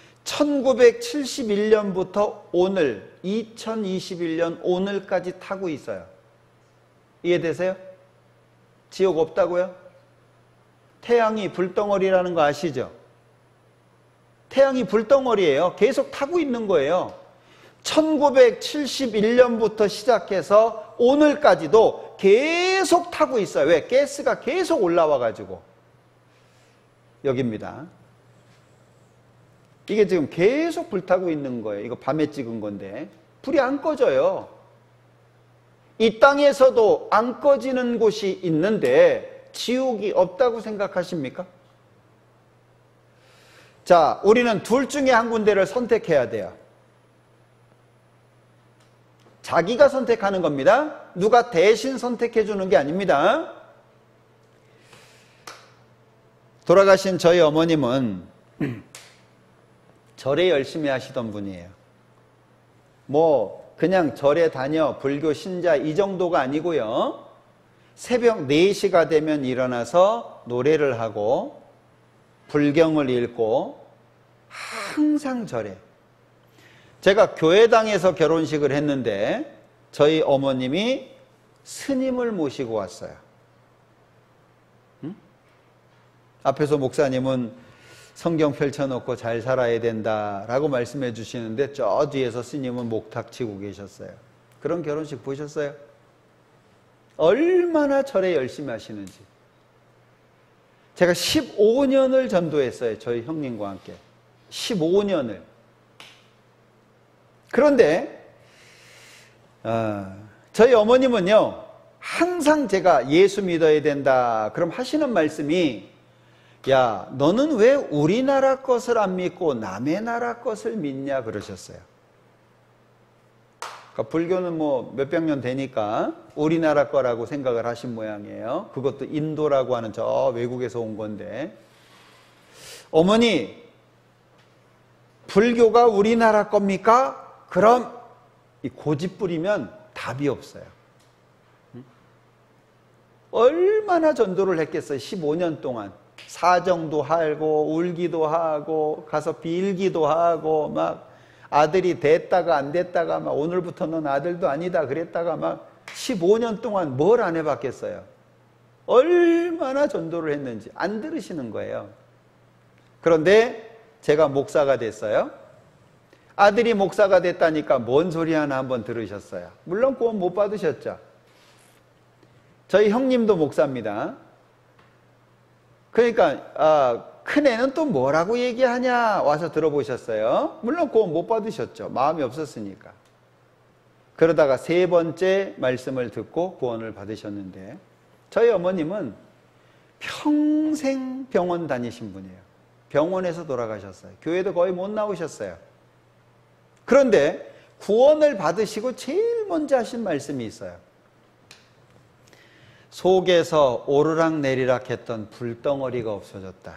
1971년부터 오늘 2021년 오늘까지 타고 있어요. 이해되세요? 지옥 없다고요? 태양이 불덩어리라는 거 아시죠? 태양이 불덩어리예요. 계속 타고 있는 거예요. 1971년부터 시작해서 오늘까지도 계속 타고 있어요. 왜? 가스가 계속 올라와가지고. 여기입니다. 이게 지금 계속 불타고 있는 거예요. 이거 밤에 찍은 건데 불이 안 꺼져요. 이 땅에서도 안 꺼지는 곳이 있는데 지옥이 없다고 생각하십니까? 자, 우리는 둘 중에 한 군데를 선택해야 돼요. 자기가 선택하는 겁니다. 누가 대신 선택해 주는 게 아닙니다. 돌아가신 저희 어머님은 절에 열심히 하시던 분이에요. 뭐 그냥 절에 다녀 불교 신자 이 정도가 아니고요. 새벽 4시가 되면 일어나서 노래를 하고 불경을 읽고 항상 절에. 제가 교회당에서 결혼식을 했는데 저희 어머님이 스님을 모시고 왔어요. 응? 앞에서 목사님은 성경 펼쳐놓고 잘 살아야 된다라고 말씀해 주시는데 저 뒤에서 스님은 목탁 치고 계셨어요. 그런 결혼식 보셨어요? 얼마나 절에 열심히 하시는지. 제가 15년을 전도했어요. 저희 형님과 함께. 15년을. 그런데 저희 어머님은요, 항상 제가 예수 믿어야 된다 그럼 하시는 말씀이, 야, 너는 왜 우리나라 것을 안 믿고 남의 나라 것을 믿냐 그러셨어요. 그러니까 불교는 뭐 몇백 년 되니까 우리나라 거라고 생각을 하신 모양이에요. 그것도 인도라고 하는 저 외국에서 온 건데, 어머니 불교가 우리나라 겁니까? 그럼 이 고집 부리면 답이 없어요. 얼마나 전도를 했겠어요. 15년 동안 사정도 하고 울기도 하고 가서 빌기도 하고 막 아들이 됐다가 안 됐다가 막 오늘부터는 아들도 아니다 그랬다가 막 15년 동안 뭘 안 해봤겠어요. 얼마나 전도를 했는지 안 들으시는 거예요. 그런데 제가 목사가 됐어요. 아들이 목사가 됐다니까 뭔 소리 하나 한번 들으셨어요. 물론 구원 못 받으셨죠. 저희 형님도 목사입니다. 그러니까 큰애는 또 뭐라고 얘기하냐 와서 들어보셨어요. 물론 구원 못 받으셨죠. 마음이 없었으니까. 그러다가 3번째 말씀을 듣고 구원을 받으셨는데, 저희 어머님은 평생 병원 다니신 분이에요. 병원에서 돌아가셨어요. 교회도 거의 못 나오셨어요. 그런데 구원을 받으시고 제일 먼저 하신 말씀이 있어요. 속에서 오르락내리락 했던 불덩어리가 없어졌다.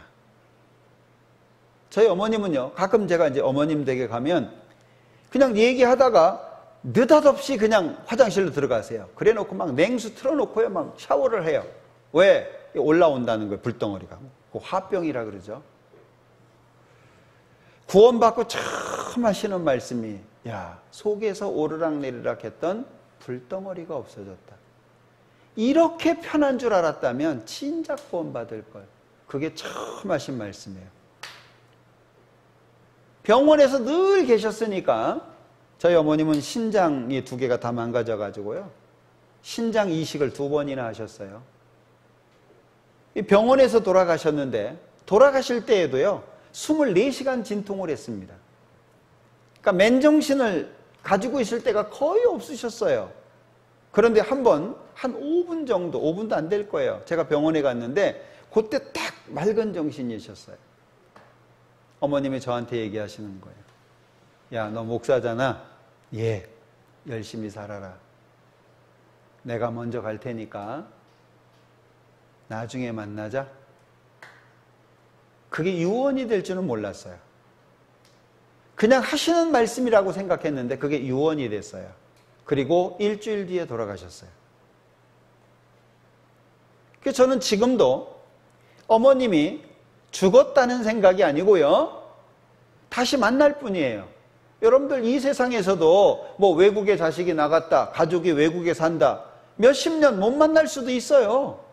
저희 어머님은요, 가끔 제가 이제 어머님 댁에 가면 그냥 얘기하다가 느닷없이 그냥 화장실로 들어가세요. 그래 놓고 막 냉수 틀어놓고요, 막 샤워를 해요. 왜? 올라온다는 거예요, 불덩어리가. 그 화병이라 그러죠. 구원받고 처음 하시는 말씀이, 야, 속에서 오르락내리락 했던 불덩어리가 없어졌다. 이렇게 편한 줄 알았다면 진작 구원받을 걸. 그게 처음 하신 말씀이에요. 병원에서 늘 계셨으니까 저희 어머님은 신장이 2개가 다 망가져가지고요, 신장 이식을 2번이나 하셨어요. 병원에서 돌아가셨는데 돌아가실 때에도요 24시간 진통을 했습니다. 그러니까 맨정신을 가지고 있을 때가 거의 없으셨어요. 그런데 한 번, 한 5분 정도, 5분도 안 될 거예요. 제가 병원에 갔는데 그때 딱 맑은 정신이셨어요. 어머님이 저한테 얘기하시는 거예요. 야, 너 목사잖아. 예, 열심히 살아라. 내가 먼저 갈 테니까 나중에 만나자. 그게 유언이 될 줄은 몰랐어요. 그냥 하시는 말씀이라고 생각했는데 그게 유언이 됐어요. 그리고 일주일 뒤에 돌아가셨어요. 그래서 저는 지금도 어머님이 죽었다는 생각이 아니고요, 다시 만날 뿐이에요. 여러분들 이 세상에서도 뭐 외국에 자식이 나갔다, 가족이 외국에 산다, 몇십 년 못 만날 수도 있어요.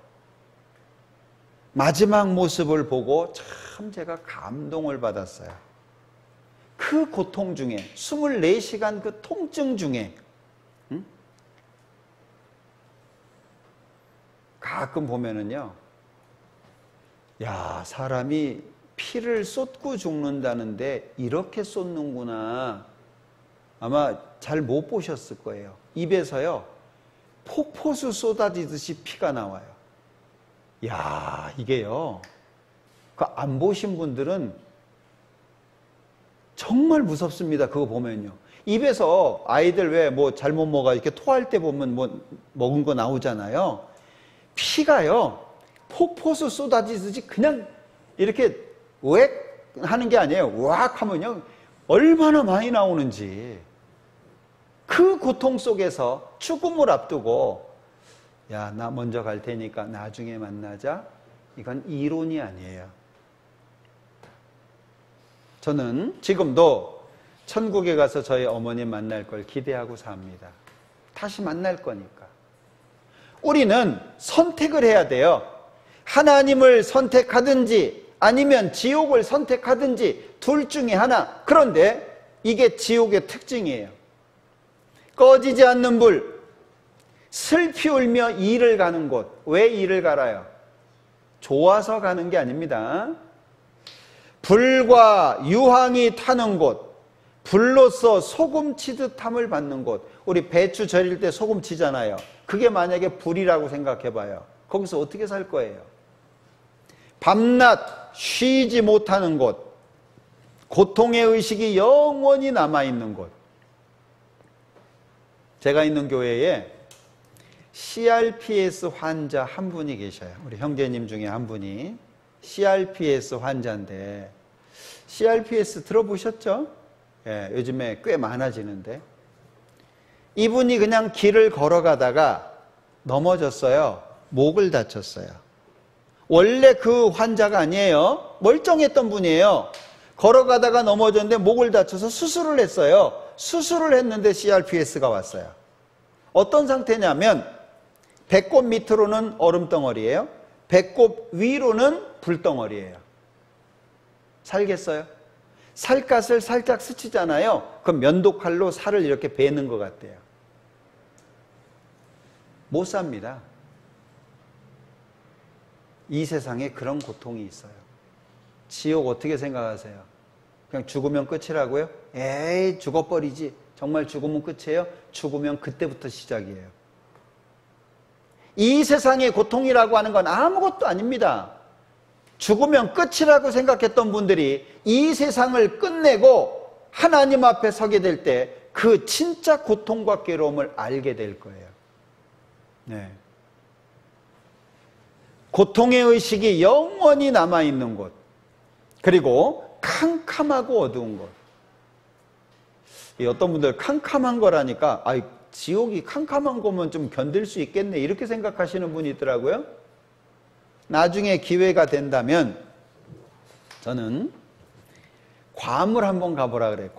마지막 모습을 보고 참 제가 감동을 받았어요. 그 고통 중에, 24시간 그 통증 중에, 가끔 보면은요, 야, 사람이 피를 쏟고 죽는다는데 이렇게 쏟는구나. 아마 잘 못 보셨을 거예요. 입에서요, 폭포수 쏟아지듯이 피가 나와요. 야, 이게요, 그 안 보신 분들은 정말 무섭습니다. 그거 보면요. 입에서 아이들 왜 뭐 잘못 먹어 이렇게 토할 때 보면 뭐 먹은 거 나오잖아요. 피가요, 폭포수 쏟아지듯이 그냥 이렇게 웩 하는 게 아니에요. 왁 하면요, 얼마나 많이 나오는지. 그 고통 속에서 죽음을 앞두고, 야, 나 먼저 갈 테니까 나중에 만나자. 이건 이론이 아니에요. 저는 지금도 천국에 가서 저희 어머님 만날 걸 기대하고 삽니다. 다시 만날 거니까. 우리는 선택을 해야 돼요. 하나님을 선택하든지 아니면 지옥을 선택하든지 둘 중에 하나. 그런데 이게 지옥의 특징이에요. 꺼지지 않는 불, 슬피 울며 이를 가는 곳. 왜 이를 갈아요? 좋아서 가는 게 아닙니다. 불과 유황이 타는 곳, 불로서 소금 치듯함을 받는 곳. 우리 배추 절일 때 소금 치잖아요. 그게 만약에 불이라고 생각해 봐요. 거기서 어떻게 살 거예요? 밤낮 쉬지 못하는 곳, 고통의 의식이 영원히 남아있는 곳. 제가 있는 교회에 CRPS 환자 한 분이 계셔요. 우리 형제님 중에 한 분이 CRPS 환자인데, CRPS 들어보셨죠? 예, 요즘에 꽤 많아지는데, 이분이 그냥 길을 걸어가다가 넘어졌어요. 목을 다쳤어요. 원래 그 환자가 아니에요. 멀쩡했던 분이에요. 걸어가다가 넘어졌는데 목을 다쳐서 수술을 했어요. 수술을 했는데 CRPS가 왔어요. 어떤 상태냐면 배꼽 밑으로는 얼음덩어리예요. 배꼽 위로는 불덩어리예요. 살겠어요? 살갗을 살짝 스치잖아요. 그럼 면도칼로 살을 이렇게 베는 것 같아요. 못 삽니다. 이 세상에 그런 고통이 있어요. 지옥 어떻게 생각하세요? 그냥 죽으면 끝이라고요? 에이, 죽어버리지. 정말 죽으면 끝이에요? 죽으면 그때부터 시작이에요. 이 세상의 고통이라고 하는 건 아무것도 아닙니다. 죽으면 끝이라고 생각했던 분들이 이 세상을 끝내고 하나님 앞에 서게 될 때 그 진짜 고통과 괴로움을 알게 될 거예요. 네. 고통의 의식이 영원히 남아있는 곳, 그리고 캄캄하고 어두운 곳. 어떤 분들 캄캄한 거라니까 지옥이 캄캄한 거면 좀 견딜 수 있겠네 이렇게 생각하시는 분이 있더라고요. 나중에 기회가 된다면 저는 괌을 한번 가보라 그래요.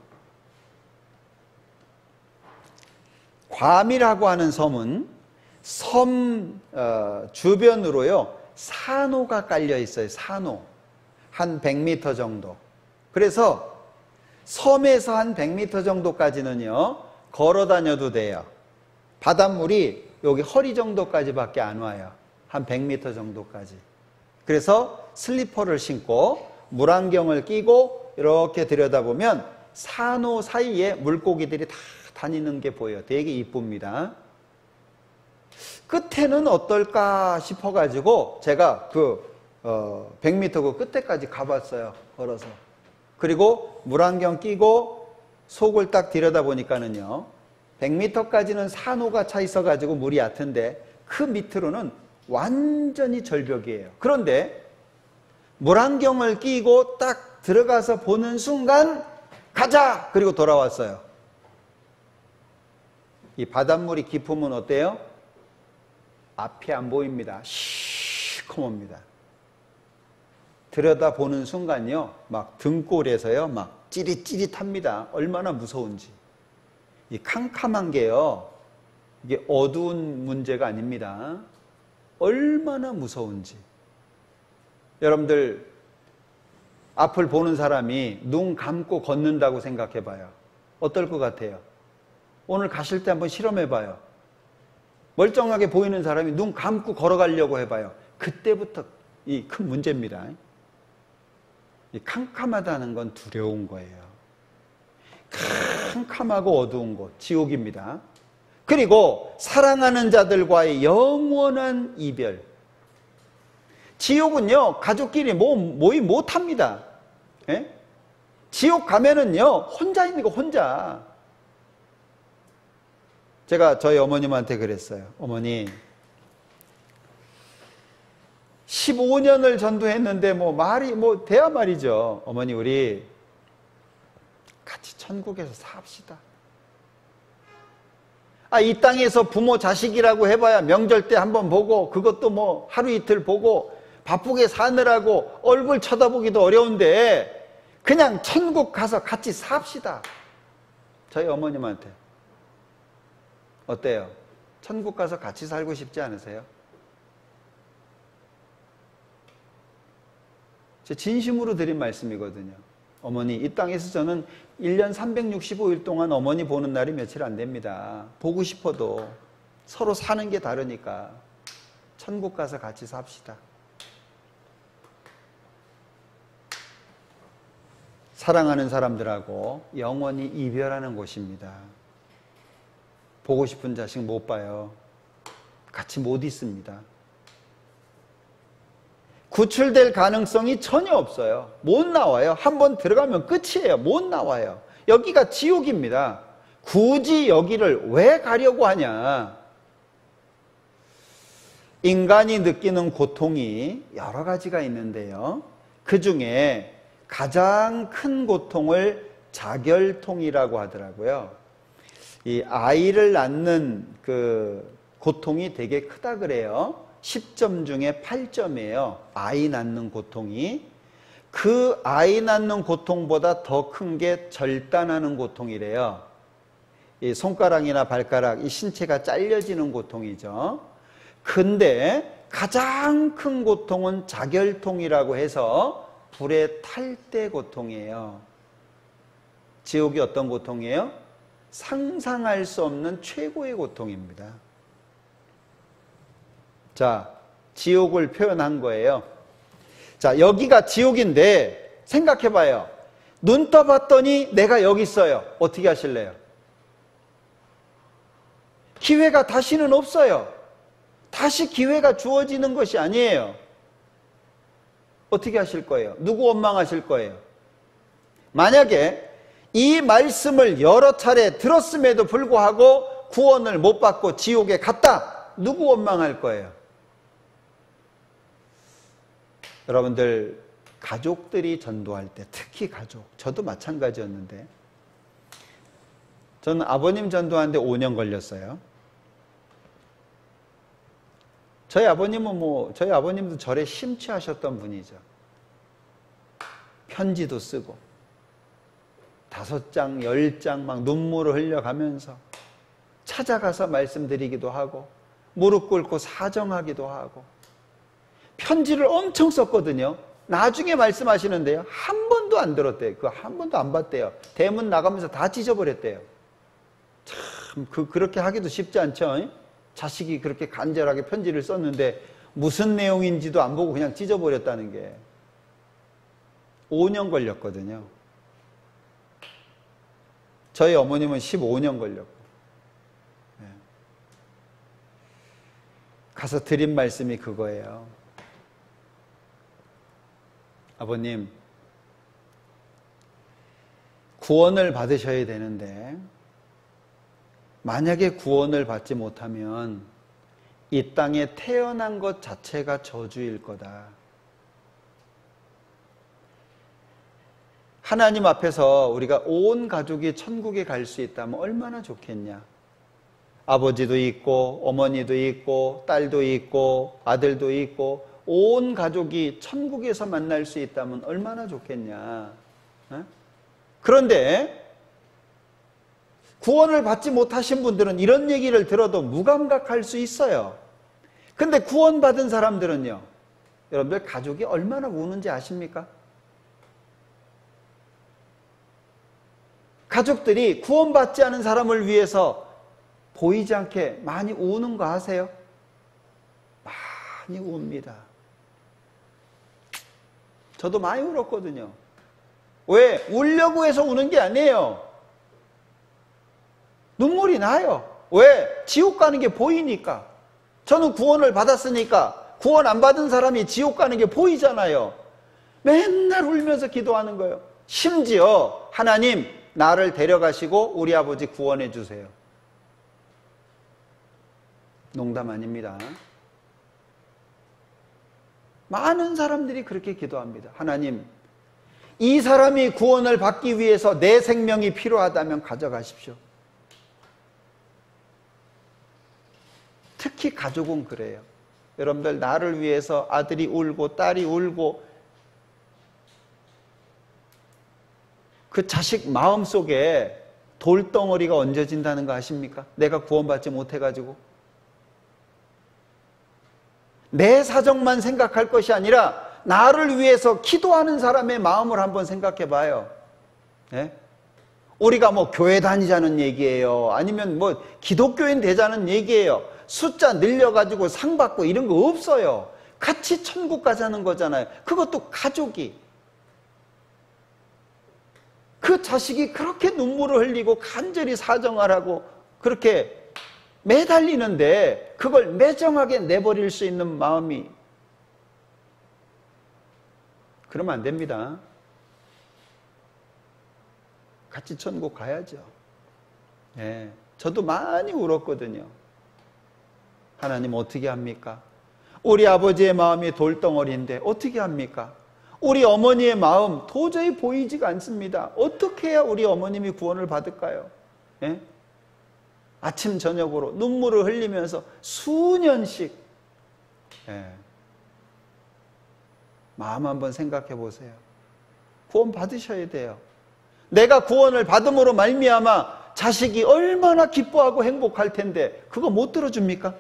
괌이라고 하는 섬은 섬 주변으로요 산호가 깔려 있어요. 산호 한 100m 정도. 그래서 섬에서 한 100m 정도까지는요 걸어 다녀도 돼요. 바닷물이 여기 허리 정도까지밖에 안 와요. 한 100m 정도까지. 그래서 슬리퍼를 신고 물안경을 끼고 이렇게 들여다보면 산호 사이에 물고기들이 다 다니는 게 보여요. 되게 이쁩니다. 끝에는 어떨까 싶어가지고 제가 100m 그 끝에까지 가봤어요. 걸어서. 그리고 물안경 끼고 속을 딱 들여다보니까는요 100m까지는 산호가 차 있어가지고 물이 얕은데 그 밑으로는 완전히 절벽이에요. 그런데 물안경을 끼고 딱 들어가서 보는 순간 가자! 그리고 돌아왔어요. 이 바닷물이 깊으면 어때요? 앞이 안 보입니다. 시커멉니다. 들여다보는 순간요 막 등골에서요 막 찌릿찌릿합니다. 얼마나 무서운지. 이 캄캄한 게요 이게 어두운 문제가 아닙니다. 얼마나 무서운지. 여러분들 앞을 보는 사람이 눈 감고 걷는다고 생각해 봐요. 어떨 것 같아요? 오늘 가실 때 한번 실험해 봐요. 멀쩡하게 보이는 사람이 눈 감고 걸어가려고 해봐요. 그때부터 이 큰 문제입니다. 이 캄캄하다는 건 두려운 거예요. 캄캄하고 어두운 곳, 지옥입니다. 그리고 사랑하는 자들과의 영원한 이별. 지옥은요 가족끼리 모임 못합니다. 예? 지옥 가면은요 혼자 있는 거 혼자. 제가 저희 어머님한테 그랬어요. 어머니 15년을 전도했는데 돼야 말이죠. 어머니 우리 같이 천국에서 삽시다. 이 땅에서 부모 자식이라고 해봐야 명절 때 한번 보고 그것도 하루 이틀 보고 바쁘게 사느라고 얼굴 쳐다보기도 어려운데 그냥 천국 가서 같이 삽시다. 저희 어머님한테. 어때요? 천국 가서 같이 살고 싶지 않으세요? 제 진심으로 드린 말씀이거든요. 어머니, 이 땅에서 저는 1년 365일 동안 어머니 보는 날이 며칠 안 됩니다. 보고 싶어도 서로 사는 게 다르니까 천국 가서 같이 삽시다. 사랑하는 사람들하고 영원히 이별하는 곳입니다. 보고 싶은 자식 못 봐요. 같이 못 있습니다. 구출될 가능성이 전혀 없어요. 못 나와요. 한번 들어가면 끝이에요. 못 나와요. 여기가 지옥입니다. 굳이 여기를 왜 가려고 하냐? 인간이 느끼는 고통이 여러 가지가 있는데요. 그 중에 가장 큰 고통을 자결통이라고 하더라고요. 이 아이를 낳는 그 고통이 되게 크다 그래요. 10점 중에 8점이에요. 아이 낳는 고통이. 그 아이 낳는 고통보다 더 큰 게 절단하는 고통이래요. 이 손가락이나 발가락, 이 신체가 잘려지는 고통이죠. 근데 가장 큰 고통은 자결통이라고 해서 불에 탈 때 고통이에요. 지옥이 어떤 고통이에요? 상상할 수 없는 최고의 고통입니다. 자, 지옥을 표현한 거예요. 자, 여기가 지옥인데 생각해 봐요. 눈 떠봤더니 내가 여기 있어요. 어떻게 하실래요? 기회가 다시는 없어요. 다시 기회가 주어지는 것이 아니에요. 어떻게 하실 거예요? 누구 원망하실 거예요? 만약에 이 말씀을 여러 차례 들었음에도 불구하고 구원을 못 받고 지옥에 갔다. 누구 원망할 거예요? 여러분들, 가족들이 전도할 때, 특히 가족, 저도 마찬가지였는데, 저는 아버님 전도하는데 5년 걸렸어요. 저희 아버님도 절에 심취하셨던 분이죠. 편지도 쓰고 5장, 10장 막 눈물을 흘려가면서 찾아가서 말씀드리기도 하고 무릎 꿇고 사정하기도 하고 편지를 엄청 썼거든요. 나중에 말씀하시는데요, 한 번도 안 들었대요. 그거 한 번도 안 봤대요. 대문 나가면서 다 찢어버렸대요. 참 그렇게 하기도 쉽지 않죠. 자식이 그렇게 간절하게 편지를 썼는데 무슨 내용인지도 안 보고 그냥 찢어버렸다는 게 5년 걸렸거든요. 저희 어머님은 15년 걸렸고, 가서 드린 말씀이 그거예요. 아버님, 구원을 받으셔야 되는데 만약에 구원을 받지 못하면 이 땅에 태어난 것 자체가 저주일 거다. 하나님 앞에서 우리가 온 가족이 천국에 갈 수 있다면 얼마나 좋겠냐. 아버지도 있고 어머니도 있고 딸도 있고 아들도 있고 온 가족이 천국에서 만날 수 있다면 얼마나 좋겠냐. 그런데 구원을 받지 못하신 분들은 이런 얘기를 들어도 무감각할 수 있어요. 근데 구원받은 사람들은요, 여러분들 가족이 얼마나 우는지 아십니까? 가족들이 구원받지 않은 사람을 위해서 보이지 않게 많이 우는 거 아세요? 많이 웁니다. 저도 많이 울었거든요. 왜? 울려고 해서 우는 게 아니에요. 눈물이 나요. 왜? 지옥 가는 게 보이니까. 저는 구원을 받았으니까 구원 안 받은 사람이 지옥 가는 게 보이잖아요. 맨날 울면서 기도하는 거예요. 심지어 하나님, 나를 데려가시고 우리 아버지 구원해 주세요. 농담 아닙니다. 많은 사람들이 그렇게 기도합니다. 하나님, 이 사람이 구원을 받기 위해서 내 생명이 필요하다면 가져가십시오. 특히 가족은 그래요. 여러분들, 나를 위해서 아들이 울고 딸이 울고 그 자식 마음속에 돌덩어리가 얹어진다는 거 아십니까? 내가 구원받지 못해가지고. 내 사정만 생각할 것이 아니라 나를 위해서 기도하는 사람의 마음을 한번 생각해 봐요. 네? 우리가 뭐 교회 다니자는 얘기예요. 아니면 뭐 기독교인 되자는 얘기예요. 숫자 늘려가지고 상 받고 이런 거 없어요. 같이 천국 가자는 거잖아요. 그것도 가족이. 그 자식이 그렇게 눈물을 흘리고 간절히 사정하라고 그렇게 매달리는데 그걸 매정하게 내버릴 수 있는 마음이, 그러면 안 됩니다. 같이 천국 가야죠. 예, 저도 많이 울었거든요. 하나님 어떻게 합니까? 우리 아버지의 마음이 돌덩어리인데 어떻게 합니까? 우리 어머니의 마음 도저히 보이지가 않습니다. 어떻게 해야 우리 어머님이 구원을 받을까요? 예? 아침 저녁으로 눈물을 흘리면서 수년씩, 예, 마음 한번 생각해 보세요. 구원 받으셔야 돼요. 내가 구원을 받음으로 말미암아 자식이 얼마나 기뻐하고 행복할 텐데 그거 못 들어줍니까?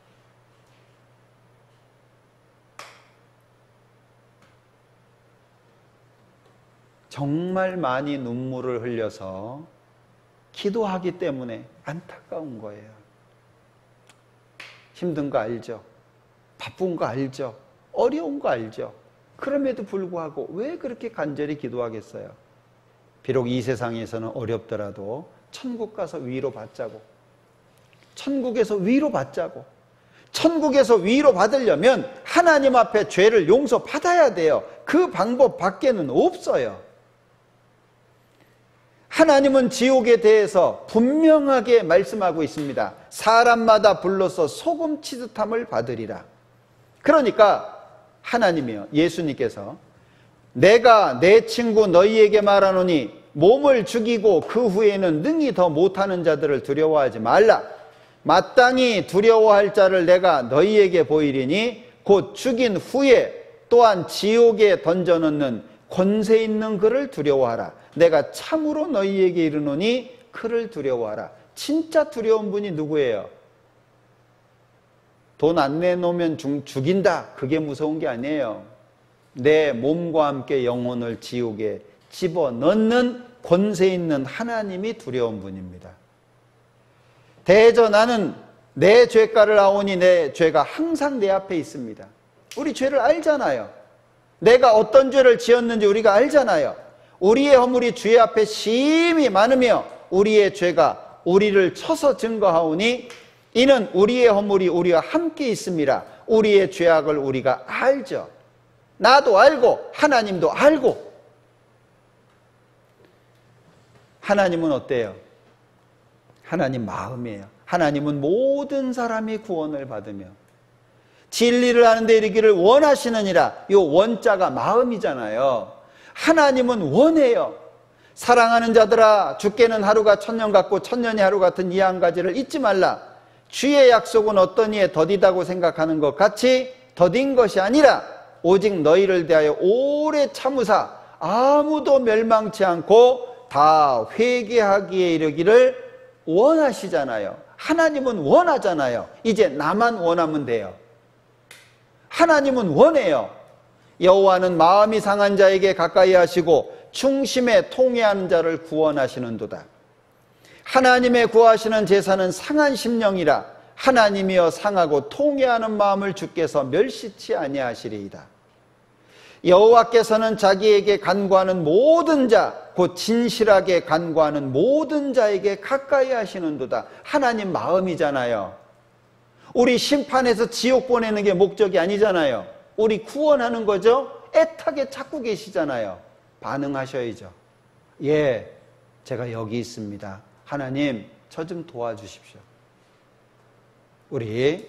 정말 많이 눈물을 흘려서 기도하기 때문에 안타까운 거예요. 힘든 거 알죠? 바쁜 거 알죠? 어려운 거 알죠? 그럼에도 불구하고 왜 그렇게 간절히 기도하겠어요? 비록 이 세상에서는 어렵더라도 천국 가서 위로받자고, 천국에서 위로받자고, 천국에서 위로받으려면 하나님 앞에 죄를 용서받아야 돼요. 그 방법 밖에는 없어요. 하나님은 지옥에 대해서 분명하게 말씀하고 있습니다. 사람마다 불러서 소금 치듯함을 받으리라. 그러니까 하나님이요, 예수님께서 내가 내 친구 너희에게 말하노니 몸을 죽이고 그 후에는 능히 더 못하는 자들을 두려워하지 말라. 마땅히 두려워할 자를 내가 너희에게 보이리니 곧 죽인 후에 또한 지옥에 던져넣는 권세 있는 그를 두려워하라. 내가 참으로 너희에게 이르노니 그를 두려워하라. 진짜 두려운 분이 누구예요? 돈 안 내놓으면 죽인다, 그게 무서운 게 아니에요. 내 몸과 함께 영혼을 지옥에 집어넣는 권세 있는 하나님이 두려운 분입니다. 대저 나는 내 죄가를 아오니 내 죄가 항상 내 앞에 있습니다. 우리 죄를 알잖아요. 내가 어떤 죄를 지었는지 우리가 알잖아요. 우리의 허물이 주의 앞에 심히 많으며 우리의 죄가 우리를 쳐서 증거하오니 이는 우리의 허물이 우리와 함께 있음이라. 우리의 죄악을 우리가 알죠. 나도 알고 하나님도 알고. 하나님은 어때요? 하나님 마음이에요. 하나님은 모든 사람이 구원을 받으며 진리를 아는 데 이르기를 원하시느니라. 이 원자가 마음이잖아요. 하나님은 원해요. 사랑하는 자들아, 주께는 하루가 천년 같고 천년이 하루 같은 이 한 가지를 잊지 말라. 주의 약속은 어떤 이에 더디다고 생각하는 것 같이 더딘 것이 아니라 오직 너희를 대하여 오래 참으사 아무도 멸망치 않고 다 회개하기에 이르기를 원하시잖아요. 하나님은 원하잖아요. 이제 나만 원하면 돼요. 하나님은 원해요. 여호와는 마음이 상한 자에게 가까이 하시고 충심에 통회하는 자를 구원하시는도다. 하나님의 구하시는 제사는 상한 심령이라. 하나님이여 상하고 통회하는 마음을 주께서 멸시치 아니하시리이다. 여호와께서는 자기에게 간구하는 모든 자, 곧 진실하게 간구하는 모든 자에게 가까이 하시는도다. 하나님 마음이잖아요. 우리 심판해서 지옥 보내는 게 목적이 아니잖아요. 우리 구원하는 거죠. 애타게 찾고 계시잖아요. 반응하셔야죠. 예, 제가 여기 있습니다. 하나님, 저 좀 도와주십시오. 우리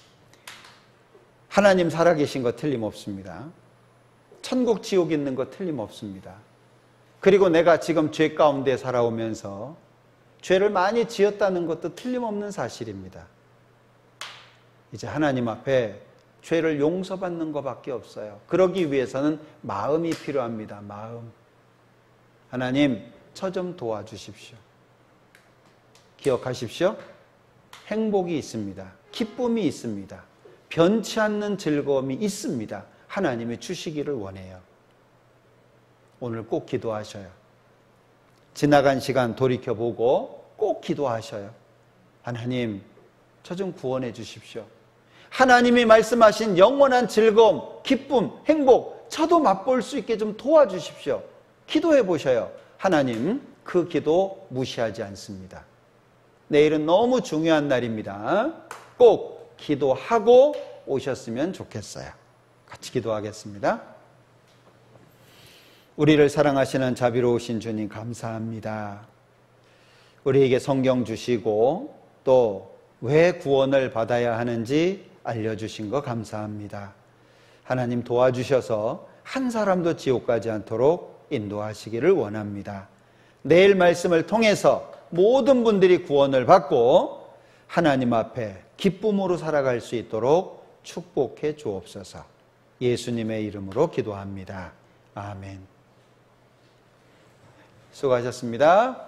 하나님 살아계신 거 틀림없습니다. 천국 지옥 있는 거 틀림없습니다. 그리고 내가 지금 죄 가운데 살아오면서 죄를 많이 지었다는 것도 틀림없는 사실입니다. 이제 하나님 앞에 죄를 용서받는 것밖에 없어요. 그러기 위해서는 마음이 필요합니다. 마음. 하나님, 저 좀 도와주십시오. 기억하십시오. 행복이 있습니다. 기쁨이 있습니다. 변치 않는 즐거움이 있습니다. 하나님이 주시기를 원해요. 오늘 꼭 기도하셔요. 지나간 시간 돌이켜보고 꼭 기도하셔요. 하나님, 저 좀 구원해 주십시오. 하나님이 말씀하신 영원한 즐거움, 기쁨, 행복, 저도 맛볼 수 있게 좀 도와주십시오. 기도해 보셔요. 하나님, 그 기도 무시하지 않습니다. 내일은 너무 중요한 날입니다. 꼭 기도하고 오셨으면 좋겠어요. 같이 기도하겠습니다. 우리를 사랑하시는 자비로우신 주님 감사합니다. 우리에게 성경 주시고 또 왜 구원을 받아야 하는지 알려주신 거 감사합니다. 하나님 도와주셔서 한 사람도 지옥 가지 않도록 인도하시기를 원합니다. 내일 말씀을 통해서 모든 분들이 구원을 받고 하나님 앞에 기쁨으로 살아갈 수 있도록 축복해 주옵소서. 예수님의 이름으로 기도합니다. 아멘. 수고하셨습니다.